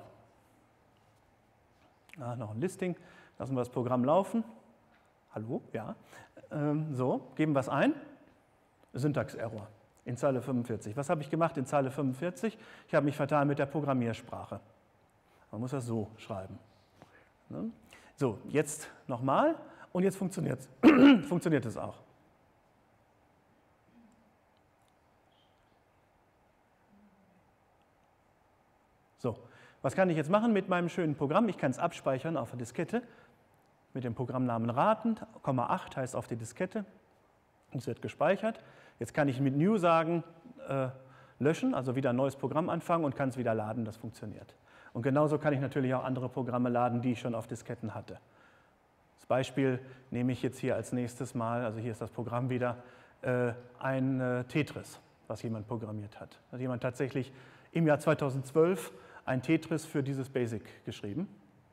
S1: Ah, noch ein Listing. Lassen wir das Programm laufen. Hallo, ja. Ähm, so, geben wir es ein. Syntax-Error. In Zeile fünfundvierzig. Was habe ich gemacht in Zeile fünfundvierzig? Ich habe mich vertan mit der Programmiersprache. Man muss das so schreiben. So, jetzt nochmal Und jetzt funktioniert es. Funktioniert es auch. So, was kann ich jetzt machen mit meinem schönen Programm? Ich kann es abspeichern auf der Diskette mit dem Programmnamen raten, Komma acht heißt auf die Diskette. Es wird gespeichert. Jetzt kann ich mit New sagen, äh, löschen, also wieder ein neues Programm anfangen und kann es wieder laden, das funktioniert. Und genauso kann ich natürlich auch andere Programme laden, die ich schon auf Disketten hatte. Das Beispiel nehme ich jetzt hier als nächstes mal, also hier ist das Programm wieder, äh, ein äh, Tetris, was jemand programmiert hat. Hat jemand tatsächlich im Jahr zweitausendzwölf ein Tetris für dieses Basic geschrieben.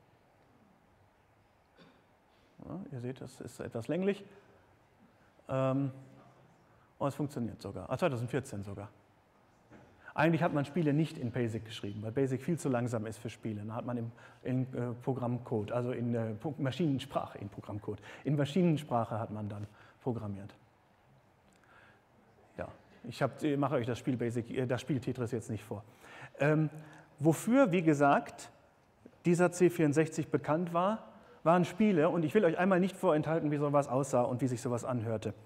S1: Ja, ihr seht, das ist etwas länglich. Ähm, und es funktioniert sogar. Ah, zweitausendvierzehn sogar. Eigentlich hat man Spiele nicht in BASIC geschrieben, weil BASIC viel zu langsam ist für Spiele. Da hat man im, in äh, Programmcode, also in äh, Maschinensprache, in Programmcode, in Maschinensprache hat man dann programmiert. Ja, ich, hab, ich mache euch das Spiel, Basic, äh, das Spiel Tetris jetzt nicht vor. Ähm, wofür, wie gesagt, dieser C vierundsechzig bekannt war, waren Spiele, und ich will euch einmal nicht vorenthalten, wie sowas aussah und wie sich sowas anhörte.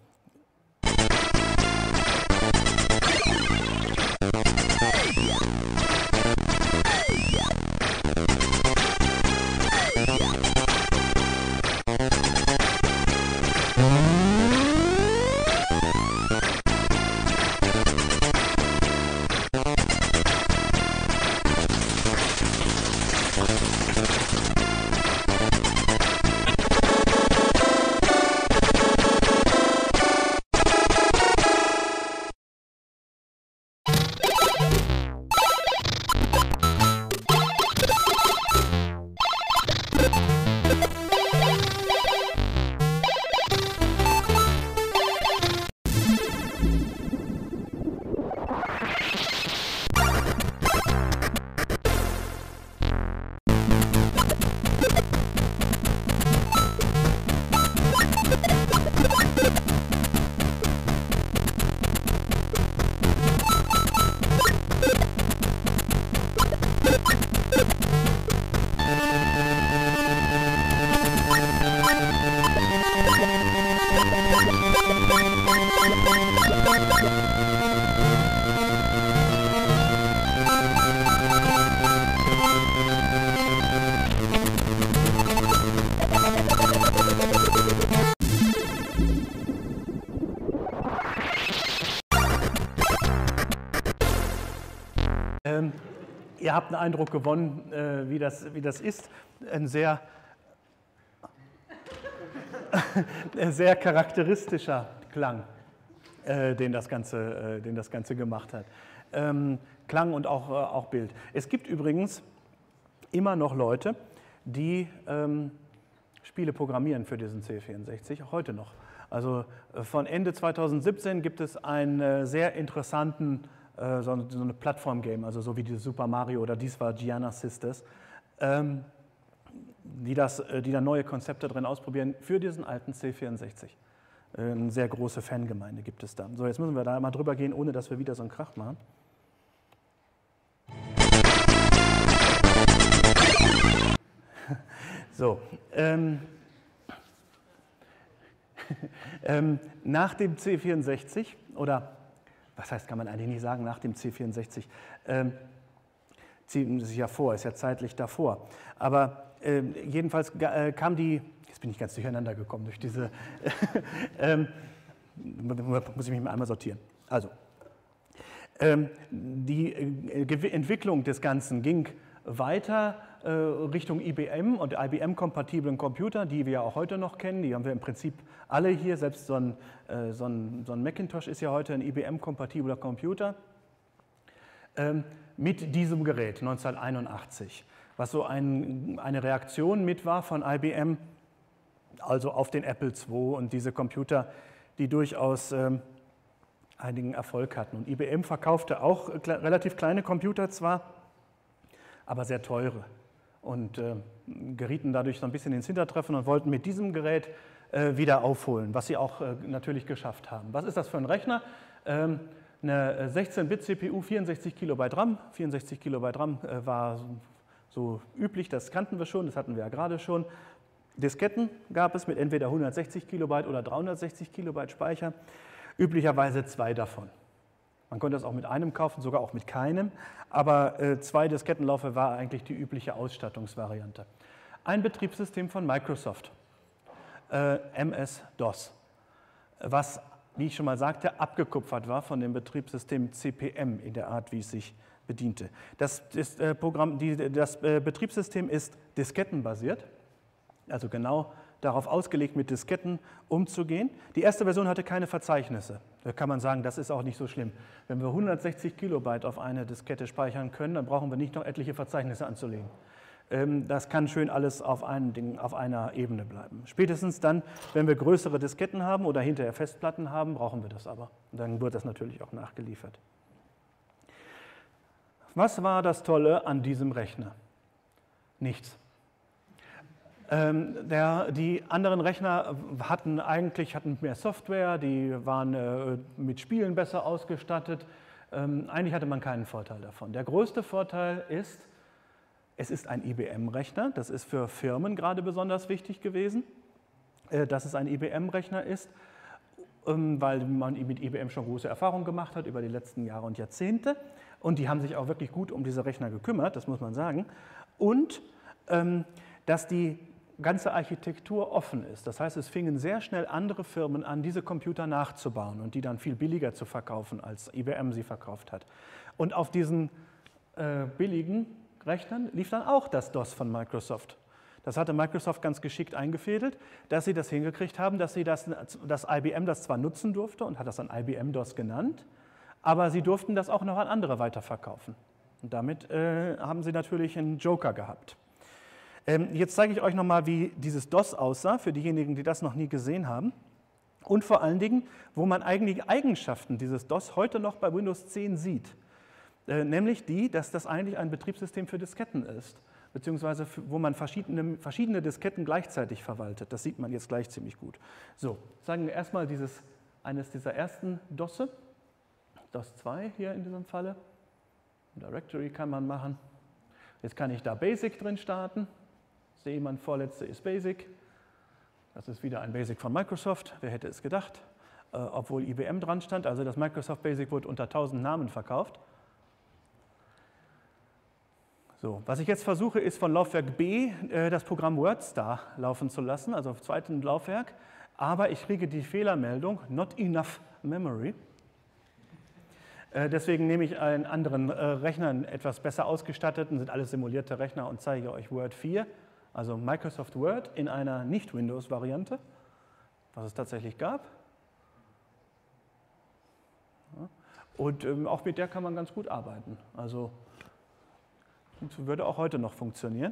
S1: Ähm, ihr habt einen Eindruck gewonnen, äh, wie, das, wie das ist. Ein sehr, ein sehr charakteristischer Klang, äh, den, das Ganze, äh, den das Ganze gemacht hat. Ähm, Klang und auch, äh, auch Bild. Es gibt übrigens immer noch Leute, die ähm, Spiele programmieren für diesen C vierundsechzig, auch heute noch. Also äh, von Ende zweitausendsiebzehn gibt es einen äh, sehr interessanten äh, so, so eine Plattform-Game, also so wie dieses Super Mario oder dies war Giana Sisters, ähm, die, das, äh, die da neue Konzepte drin ausprobieren für diesen alten C vierundsechzig. Äh, eine sehr große Fangemeinde gibt es da. So, jetzt müssen wir da mal drüber gehen, ohne dass wir wieder so einen Krach machen. So, ähm, ähm, nach dem C vierundsechzig, oder was heißt, kann man eigentlich nicht sagen, nach dem C vierundsechzig, ähm, ziehen sich ja vor, ist ja zeitlich davor. Aber äh, jedenfalls äh, kam die, jetzt bin ich ganz durcheinander gekommen durch diese, ähm, muss ich mich mal einmal sortieren. Also, ähm, die äh, Entwicklung des Ganzen ging weiter äh, Richtung I B M und I B M-kompatiblen Computer, die wir ja auch heute noch kennen. Die haben wir im Prinzip alle hier. Selbst so ein, äh, so ein, so ein Macintosh ist ja heute ein I B M-kompatibler Computer. Ähm, mit diesem Gerät neunzehnhunderteinundachtzig, was so ein, eine Reaktion mit war von I B M, also auf den Apple zwei und diese Computer, die durchaus ähm, einigen Erfolg hatten. Und I B M verkaufte auch kle- relativ kleine Computer zwar, aber sehr teure, und äh, gerieten dadurch so ein bisschen ins Hintertreffen und wollten mit diesem Gerät äh, wieder aufholen, was sie auch äh, natürlich geschafft haben. Was ist das für ein Rechner? Ähm, eine sechzehn Bit C P U, vierundsechzig Kilobyte RAM. vierundsechzig Kilobyte RAM äh, war so, so üblich, das kannten wir schon, das hatten wir ja gerade schon. Disketten gab es mit entweder hundertsechzig Kilobyte oder dreihundertsechzig Kilobyte Speicher, üblicherweise zwei davon. Man konnte das auch mit einem kaufen, sogar auch mit keinem, aber äh, zwei Diskettenlaufwerke war eigentlich die übliche Ausstattungsvariante. Ein Betriebssystem von Microsoft, äh, M S-DOS, was, wie ich schon mal sagte, abgekupfert war von dem Betriebssystem C P M in der Art, wie es sich bediente. Das, ist, äh, Programm, die, das äh, Betriebssystem ist diskettenbasiert, also genau darauf ausgelegt, mit Disketten umzugehen. Die erste Version hatte keine Verzeichnisse. Da kann man sagen, das ist auch nicht so schlimm. Wenn wir hundertsechzig Kilobyte auf eine Diskette speichern können, dann brauchen wir nicht noch etliche Verzeichnisse anzulegen. Das kann schön alles auf, einem Ding, auf einer Ebene bleiben. Spätestens dann, wenn wir größere Disketten haben oder hinterher Festplatten haben, brauchen wir das aber. Und dann wird das natürlich auch nachgeliefert. Was war das Tolle an diesem Rechner? Nichts. Ähm, der, die anderen Rechner hatten eigentlich hatten mehr Software, die waren äh, mit Spielen besser ausgestattet. Ähm, eigentlich hatte man keinen Vorteil davon. Der größte Vorteil ist, es ist ein I B M-Rechner. Das ist für Firmen gerade besonders wichtig gewesen, äh, dass es ein I B M-Rechner ist, ähm, weil man mit I B M schon große Erfahrungen gemacht hat über die letzten Jahre und Jahrzehnte. Und die haben sich auch wirklich gut um diese Rechner gekümmert, das muss man sagen. Und ähm, dass die ganze Architektur offen ist. Das heißt, es fingen sehr schnell andere Firmen an, diese Computer nachzubauen und die dann viel billiger zu verkaufen, als I B M sie verkauft hat. Und auf diesen äh, billigen Rechnern lief dann auch das DOS von Microsoft. Das hatte Microsoft ganz geschickt eingefädelt, dass sie das hingekriegt haben, dass, sie das, dass I B M das zwar nutzen durfte und hat das dann I B M-DOS genannt, aber sie durften das auch noch an andere weiterverkaufen. Und damit äh, haben sie natürlich einen Joker gehabt. Jetzt zeige ich euch nochmal, wie dieses DOS aussah, für diejenigen, die das noch nie gesehen haben. Und vor allen Dingen, wo man eigentlich Eigenschaften dieses DOS heute noch bei Windows zehn sieht. Äh, nämlich die, dass das eigentlich ein Betriebssystem für Disketten ist, beziehungsweise für, wo man verschiedene, verschiedene Disketten gleichzeitig verwaltet. Das sieht man jetzt gleich ziemlich gut. So, sagen wir erstmal dieses, eines dieser ersten DOSe, DOS zwei hier in diesem Falle. Directory kann man machen. Jetzt kann ich da Basic drin starten. Sehe man, vorletzte ist Basic. Das ist wieder ein Basic von Microsoft. Wer hätte es gedacht? Äh, obwohl I B M dran stand. Also das Microsoft Basic wurde unter tausend Namen verkauft. So, was ich jetzt versuche, ist von Laufwerk B äh, das Programm WordStar laufen zu lassen, also auf zweitem Laufwerk. Aber ich kriege die Fehlermeldung, not enough memory. Äh, deswegen nehme ich einen anderen äh, Rechner, einen etwas besser ausgestatteten, sind alles simulierte Rechner und zeige euch Word vier. Also Microsoft Word in einer Nicht-Windows-Variante, was es tatsächlich gab. Ja. Und ähm, auch mit der kann man ganz gut arbeiten. Also würde auch heute noch funktionieren.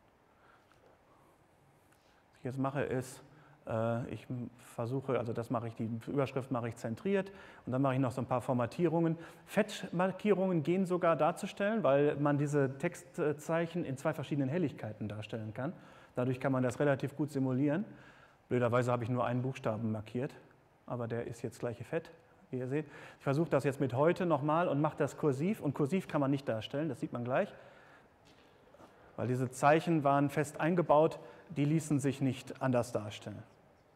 S1: Was ich jetzt mache ist, äh, ich versuche, also das mache ich, die Überschrift mache ich zentriert und dann mache ich noch so ein paar Formatierungen. Fettmarkierungen gehen sogar darzustellen, weil man diese Textzeichen in zwei verschiedenen Helligkeiten darstellen kann. Dadurch kann man das relativ gut simulieren. Blöderweise habe ich nur einen Buchstaben markiert, aber der ist jetzt gleich fett, wie ihr seht. Ich versuche das jetzt mit heute nochmal und mache das kursiv. Und kursiv kann man nicht darstellen, das sieht man gleich. Weil diese Zeichen waren fest eingebaut, die ließen sich nicht anders darstellen.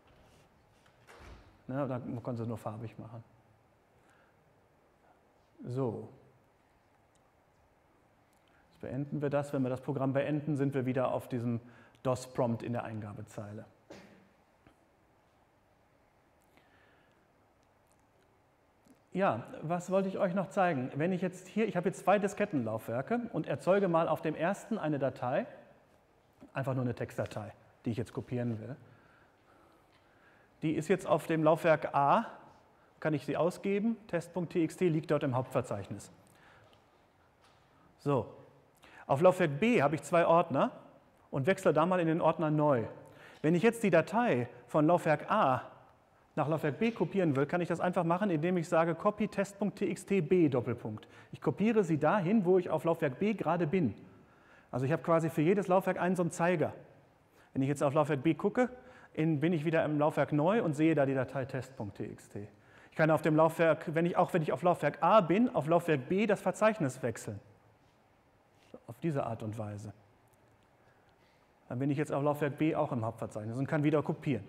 S1: Ne, da konnte sie nur farbig machen. So. Jetzt beenden wir das. Wenn wir das Programm beenden, sind wir wieder auf diesem DOS-Prompt in der Eingabezeile. Ja, was wollte ich euch noch zeigen? Wenn ich jetzt hier, ich habe jetzt zwei Diskettenlaufwerke und erzeuge mal auf dem ersten eine Datei, einfach nur eine Textdatei, die ich jetzt kopieren will. Die ist jetzt auf dem Laufwerk A, kann ich sie ausgeben, test.txt liegt dort im Hauptverzeichnis. So, auf Laufwerk B habe ich zwei Ordner und wechsle da mal in den Ordner neu. Wenn ich jetzt die Datei von Laufwerk A nach Laufwerk B kopieren will, kann ich das einfach machen, indem ich sage copy test.txt b Doppelpunkt. Ich kopiere sie dahin, wo ich auf Laufwerk B gerade bin. Also ich habe quasi für jedes Laufwerk einen so einen Zeiger. Wenn ich jetzt auf Laufwerk B gucke, in, bin ich wieder im Laufwerk neu und sehe da die Datei test.txt. Ich kann auf dem Laufwerk, wenn ich, auch wenn ich auf Laufwerk A bin, auf Laufwerk B das Verzeichnis wechseln. Auf diese Art und Weise. Dann bin ich jetzt auf Laufwerk B auch im Hauptverzeichnis und kann wieder kopieren.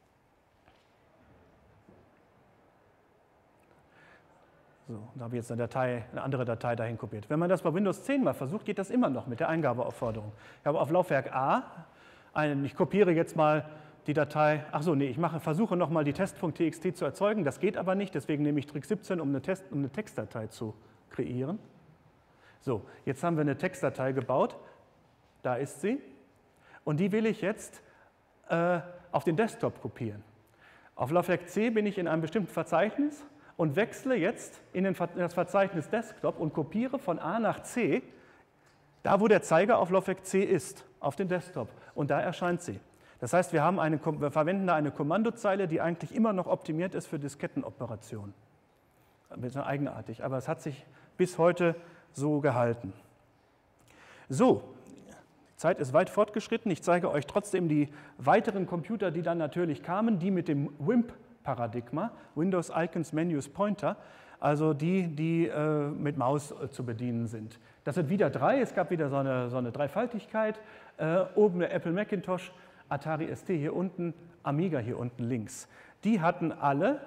S1: So, da habe ich jetzt eine, Datei, eine andere Datei dahin kopiert. Wenn man das bei Windows zehn mal versucht, geht das immer noch mit der Eingabeaufforderung. Ich habe auf Laufwerk A, einen, ich kopiere jetzt mal die Datei, ach so, nee, ich mache, versuche nochmal die test.txt zu erzeugen, das geht aber nicht, deswegen nehme ich Trick siebzehn, um eine, Test, um eine Textdatei zu kreieren. So, jetzt haben wir eine Textdatei gebaut, da ist sie, und die will ich jetzt äh, auf den Desktop kopieren. Auf Laufwerk C bin ich in einem bestimmten Verzeichnis und wechsle jetzt in, den, in das Verzeichnis Desktop und kopiere von A nach C, da wo der Zeiger auf Laufwerk C ist, auf den Desktop, und da erscheint sie. Das heißt, wir, haben eine, wir verwenden da eine Kommandozeile, die eigentlich immer noch optimiert ist für Diskettenoperationen. Ein bisschen eigenartig, aber es hat sich bis heute so gehalten. So, die Zeit ist weit fortgeschritten. Ich zeige euch trotzdem die weiteren Computer, die dann natürlich kamen, die mit dem WIMP-Paradigma, Windows Icons, Menus, Pointer, also die, die äh, mit Maus äh, zu bedienen sind. Das sind wieder drei, es gab wieder so eine, so eine Dreifaltigkeit. Äh, oben der Apple Macintosh, Atari S T hier unten, Amiga hier unten links. Die hatten alle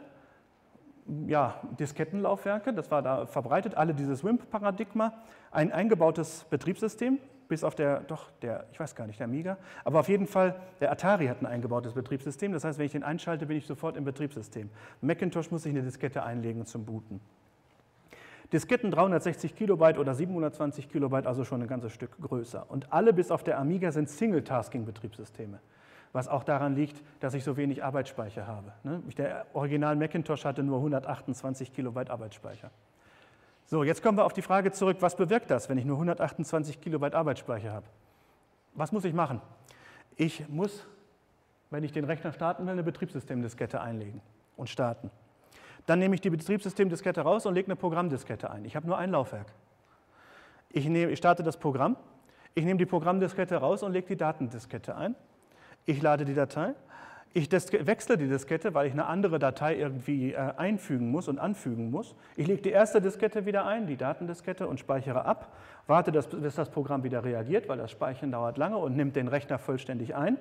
S1: ja, Diskettenlaufwerke, das war da verbreitet, alle dieses WIMP-Paradigma, ein eingebautes Betriebssystem, bis auf der, doch, der, ich weiß gar nicht, der Amiga, aber auf jeden Fall, der Atari hat ein eingebautes Betriebssystem, das heißt, wenn ich den einschalte, bin ich sofort im Betriebssystem. Macintosh muss ich eine Diskette einlegen zum Booten. Disketten dreihundertsechzig Kilobyte oder siebenhundertzwanzig Kilobyte, also schon ein ganzes Stück größer. Und alle bis auf der Amiga sind Single-Tasking-Betriebssysteme, was auch daran liegt, dass ich so wenig Arbeitsspeicher habe. Der Original Macintosh hatte nur hundertachtundzwanzig Kilobyte Arbeitsspeicher. So, jetzt kommen wir auf die Frage zurück, was bewirkt das, wenn ich nur hundertachtundzwanzig Kilobyte Arbeitsspeicher habe? Was muss ich machen? Ich muss, wenn ich den Rechner starten will, eine Betriebssystemdiskette einlegen und starten. Dann nehme ich die Betriebssystemdiskette raus und lege eine Programmdiskette ein. Ich habe nur ein Laufwerk. Ich, nehme, ich starte das Programm, ich nehme die Programmdiskette raus und lege die Datendiskette ein. Ich lade die Datei, ich wechsle die Diskette, weil ich eine andere Datei irgendwie äh, einfügen muss und anfügen muss. Ich lege die erste Diskette wieder ein, die Datendiskette, und speichere ab, warte, dass, bis das Programm wieder reagiert, weil das Speichern dauert lange, und nimmt den Rechner vollständig ein.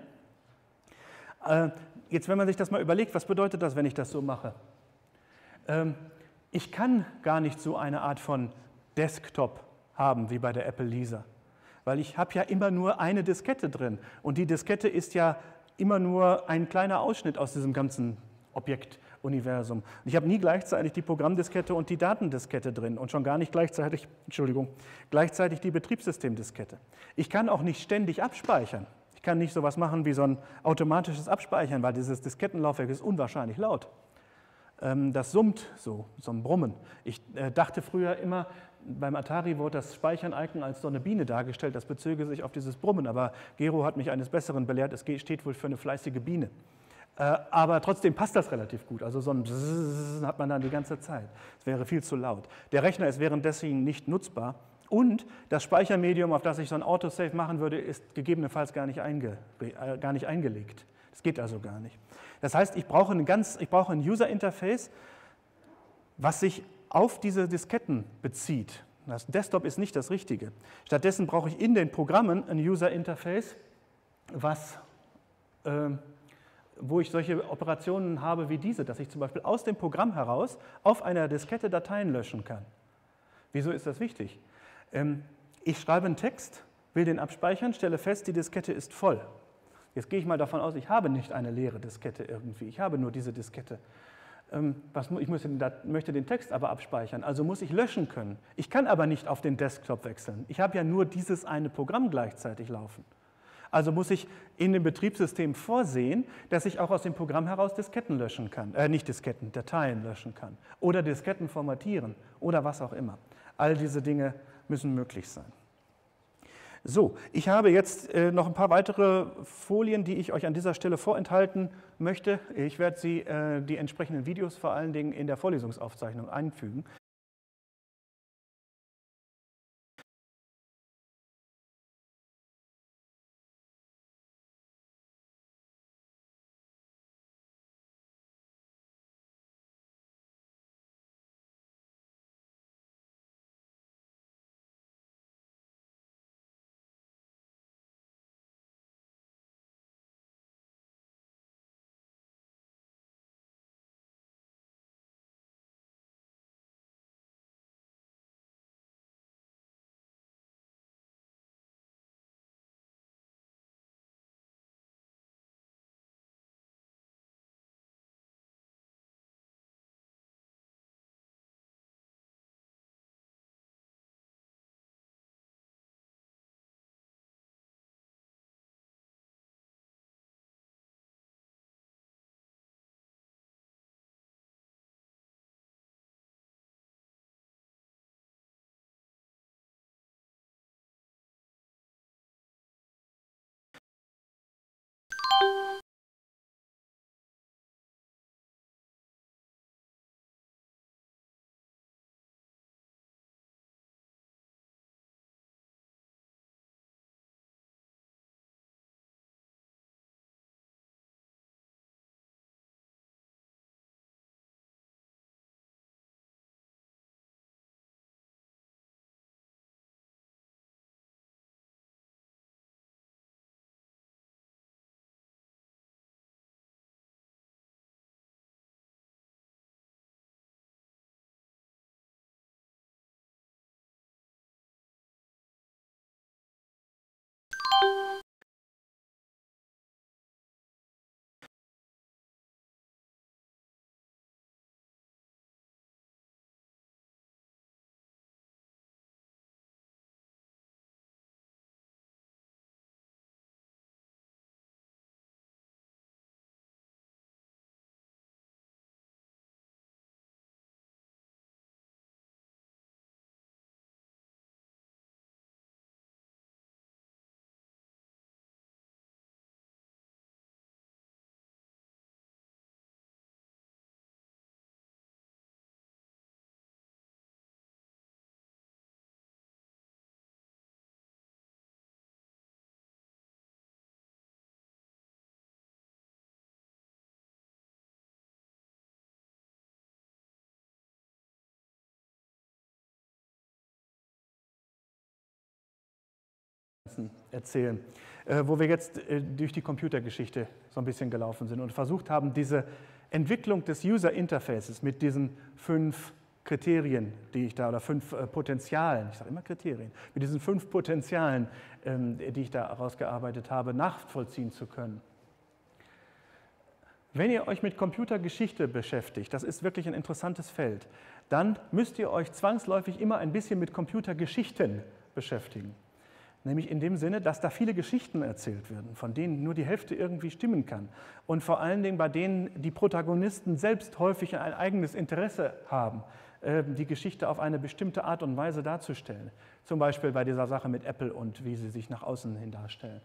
S1: Äh, jetzt, wenn man sich das mal überlegt, was bedeutet das, wenn ich das so mache? Ähm, ich kann gar nicht so eine Art von Desktop haben wie bei der Apple Lisa. Weil ich habe ja immer nur eine Diskette drin, und die Diskette ist ja immer nur ein kleiner Ausschnitt aus diesem ganzen Objektuniversum. Ich habe nie gleichzeitig die Programmdiskette und die Datendiskette drin und schon gar nicht gleichzeitig, Entschuldigung, gleichzeitig die Betriebssystemdiskette. Ich kann auch nicht ständig abspeichern. Ich kann nicht so etwas machen wie so ein automatisches Abspeichern, weil dieses Diskettenlaufwerk ist unwahrscheinlich laut. Das summt so, so ein Brummen. Ich dachte früher immer, beim Atari wurde das Speichern-Icon als so eine Biene dargestellt, das bezöge sich auf dieses Brummen, aber Gero hat mich eines Besseren belehrt, es steht wohl für eine fleißige Biene. Aber trotzdem passt das relativ gut, also so ein Bzzz hat man dann die ganze Zeit. Es wäre viel zu laut. Der Rechner ist währenddessen nicht nutzbar, und das Speichermedium, auf das ich so ein Autosave machen würde, ist gegebenenfalls gar nicht, einge, äh, gar nicht eingelegt. Das geht also gar nicht. Das heißt, ich brauche ein, ganz, ich brauche ein User-Interface, was sich auf diese Disketten bezieht. Das Desktop ist nicht das Richtige. Stattdessen brauche ich in den Programmen ein User-Interface, was, äh, wo ich solche Operationen habe wie diese, dass ich zum Beispiel aus dem Programm heraus auf einer Diskette Dateien löschen kann. Wieso ist das wichtig? Ähm, ich schreibe einen Text, will den abspeichern, stelle fest, die Diskette ist voll. Jetzt gehe ich mal davon aus, ich habe nicht eine leere Diskette irgendwie, ich habe nur diese Diskette. Was, ich muss den, möchte den Text aber abspeichern, also muss ich löschen können. Ich kann aber nicht auf den Desktop wechseln. Ich habe ja nur dieses eine Programm gleichzeitig laufen. Also muss ich in dem Betriebssystem vorsehen, dass ich auch aus dem Programm heraus Disketten löschen kann, äh, nicht Disketten, Dateien löschen kann oder Disketten formatieren oder was auch immer. All diese Dinge müssen möglich sein. So, ich habe jetzt äh, noch ein paar weitere Folien, die ich euch an dieser Stelle vorenthalten möchte. Ich werde sie, äh, die entsprechenden Videos vor allen Dingen in der Vorlesungsaufzeichnung einfügen. erzählen, äh, wo wir jetzt äh, durch die Computergeschichte so ein bisschen gelaufen sind und versucht haben, diese Entwicklung des User Interfaces mit diesen fünf Kriterien, die ich da, oder fünf äh, Potenzialen, ich sage immer Kriterien, mit diesen fünf Potenzialen, ähm, die ich da herausgearbeitet habe, nachvollziehen zu können. Wenn ihr euch mit Computergeschichte beschäftigt, das ist wirklich ein interessantes Feld, dann müsst ihr euch zwangsläufig immer ein bisschen mit Computergeschichten beschäftigen. Nämlich in dem Sinne, dass da viele Geschichten erzählt werden, von denen nur die Hälfte irgendwie stimmen kann. Und vor allen Dingen bei denen die Protagonisten selbst häufig ein eigenes Interesse haben, die Geschichte auf eine bestimmte Art und Weise darzustellen. Zum Beispiel bei dieser Sache mit Apple und wie sie sich nach außen hin darstellen.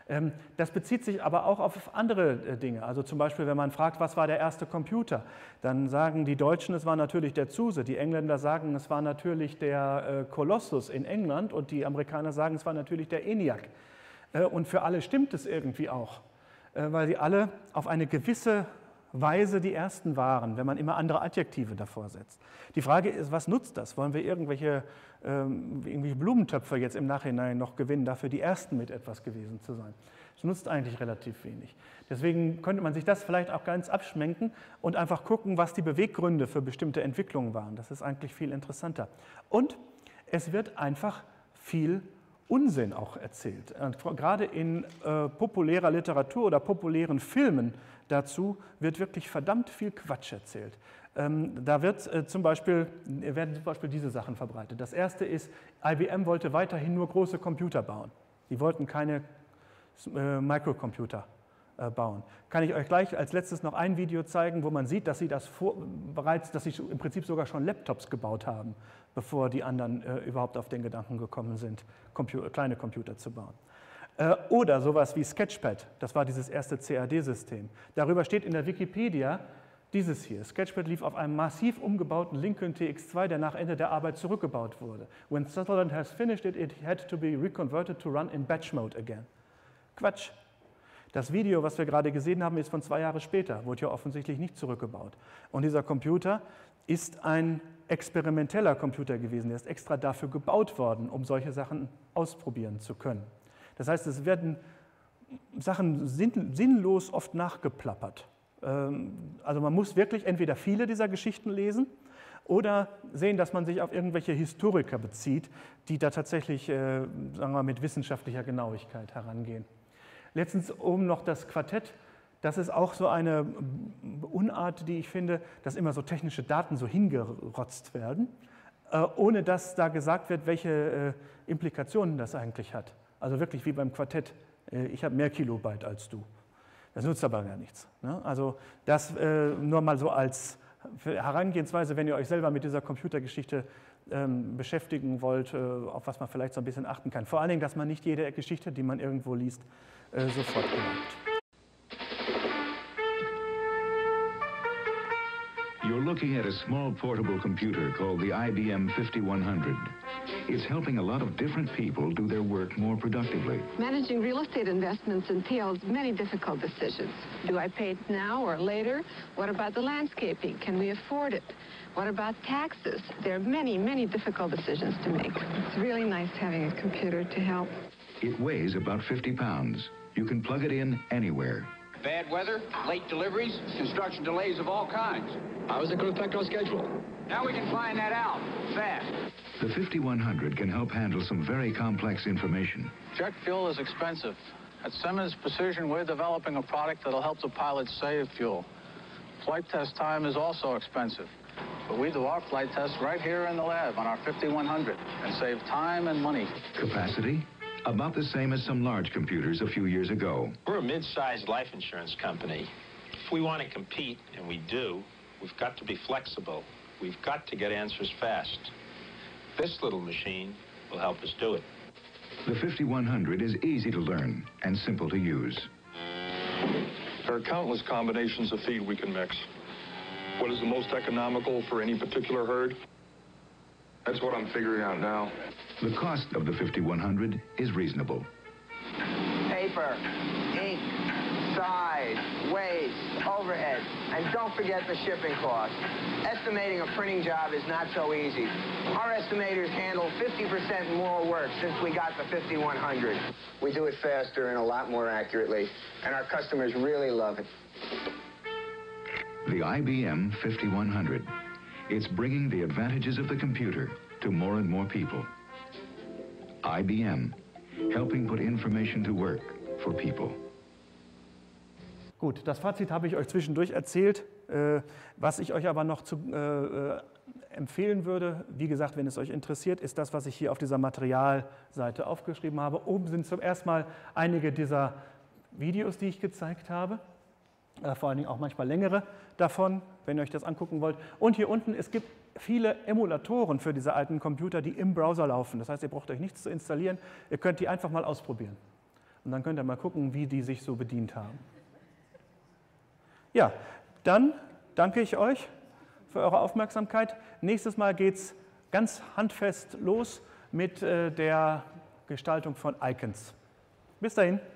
S1: Das bezieht sich aber auch auf andere Dinge. Also zum Beispiel, wenn man fragt, was war der erste Computer, dann sagen die Deutschen, es war natürlich der Zuse, die Engländer sagen, es war natürlich der Colossus in England und die Amerikaner sagen, es war natürlich der ENIAC. Und für alle stimmt es irgendwie auch, weil sie alle auf eine gewisse Weise die Ersten waren, wenn man immer andere Adjektive davor setzt. Die Frage ist, was nutzt das? Wollen wir irgendwelche, ähm, irgendwelche Blumentöpfe jetzt im Nachhinein noch gewinnen, dafür die Ersten mit etwas gewesen zu sein? Das nutzt eigentlich relativ wenig. Deswegen könnte man sich das vielleicht auch ganz abschminken und einfach gucken, was die Beweggründe für bestimmte Entwicklungen waren. Das ist eigentlich viel interessanter. Und es wird einfach viel Unsinn auch erzählt. Und gerade in äh, populärer Literatur oder populären Filmen dazu wird wirklich verdammt viel Quatsch erzählt. Ähm, da wird, äh, zum Beispiel, werden zum Beispiel diese Sachen verbreitet. Das erste ist, I B M wollte weiterhin nur große Computer bauen. Die wollten keine äh, Mikrocomputer äh, bauen. Kann ich euch gleich als letztes noch ein Video zeigen, wo man sieht, dass sie das vor, bereits, dass sie im Prinzip sogar schon Laptops gebaut haben, bevor die anderen äh, überhaupt auf den Gedanken gekommen sind, Computer, kleine Computer zu bauen. Äh, oder sowas wie Sketchpad, das war dieses erste C A D-System. Darüber steht in der Wikipedia dieses hier. Sketchpad lief auf einem massiv umgebauten Lincoln T X zwei, der nach Ende der Arbeit zurückgebaut wurde. When Sutherland has finished it, it had to be reconverted to run in batch mode again. Quatsch. Das Video, was wir gerade gesehen haben, ist von zwei Jahre später, wurde ja offensichtlich nicht zurückgebaut. Und dieser Computer ist ein experimenteller Computer gewesen, der ist extra dafür gebaut worden, um solche Sachen ausprobieren zu können. Das heißt, es werden Sachen sinnlos oft nachgeplappert. Also man muss wirklich entweder viele dieser Geschichten lesen oder sehen, dass man sich auf irgendwelche Historiker bezieht, die da tatsächlich, sagen wir mal, mit wissenschaftlicher Genauigkeit herangehen. Letztens oben noch das Quartett. Das ist auch so eine Unart, die ich finde, dass immer so technische Daten so hingerotzt werden, ohne dass da gesagt wird, welche Implikationen das eigentlich hat. Also wirklich wie beim Quartett. Ich habe mehr Kilobyte als du. Das nutzt aber gar nichts. Also das nur mal so als Herangehensweise, wenn ihr euch selber mit dieser Computergeschichte beschäftigen wollt, auf was man vielleicht so ein bisschen achten kann. Vor allen Dingen, dass man nicht jede Geschichte, die man irgendwo liest, sofort glaubt.
S9: You're looking at a small portable computer called the I B M fifty-one hundred. It's helping a lot of different people do their work more productively.
S10: Managing real estate investments entails many difficult decisions. Do I pay it now or later? What about the landscaping? Can we afford it? What about taxes? There are many, many difficult decisions to make. It's really nice having a computer to help.
S9: It weighs about fifty pounds. You can plug it in anywhere.
S11: Bad weather, late deliveries, construction delays of all kinds. How is it going to affect our schedule? Now we can find that out, fast.
S9: The fifty-one hundred can help handle some very complex information.
S12: Jet fuel is expensive. At Simmons Precision, we're developing a product that'll help the pilots save fuel. Flight test time is also expensive. But we do our flight tests right here in the lab on our fifty-one hundred and save time and money.
S9: Capacity? About the same as some large computers a few years ago.
S13: We're a mid-sized life insurance company. If we want to compete, and we do, we've got to be flexible. We've got to get answers fast. This little machine will help us do it.
S9: The fifty-one hundred is easy to learn and simple to use.
S14: There are countless combinations of feed we can mix. What is the most economical for any particular herd? That's what I'm figuring out now.
S9: The cost of the fifty-one hundred is reasonable.
S11: Paper, ink, size,
S15: waste, overhead, and don't forget the shipping cost. Estimating a printing job is not so easy. Our estimators handle fifty percent more work since we got the fifty-one hundred. We do it faster and a lot more accurately, and our customers really love it.
S9: The I B M fifty-one hundred. It's bringing the advantages of the computer to more and more people. I B M, helping put information to work for people.
S1: Gut, das Fazit habe ich euch zwischendurch erzählt. Äh, was ich euch aber noch zu, äh, empfehlen würde, wie gesagt, wenn es euch interessiert, ist das, was ich hier auf dieser Materialseite aufgeschrieben habe. Oben sind zum ersten Mal einige dieser Videos, die ich gezeigt habe. Äh, vor allen Dingen auch manchmal längere davon, wenn ihr euch das angucken wollt. Und hier unten, es gibt viele Emulatoren für diese alten Computer, die im Browser laufen. Das heißt, ihr braucht euch nichts zu installieren, ihr könnt die einfach mal ausprobieren. Und dann könnt ihr mal gucken, wie die sich so bedient haben. Ja, dann danke ich euch für eure Aufmerksamkeit. Nächstes Mal geht es ganz handfest los mit äh, der Gestaltung von Icons. Bis dahin.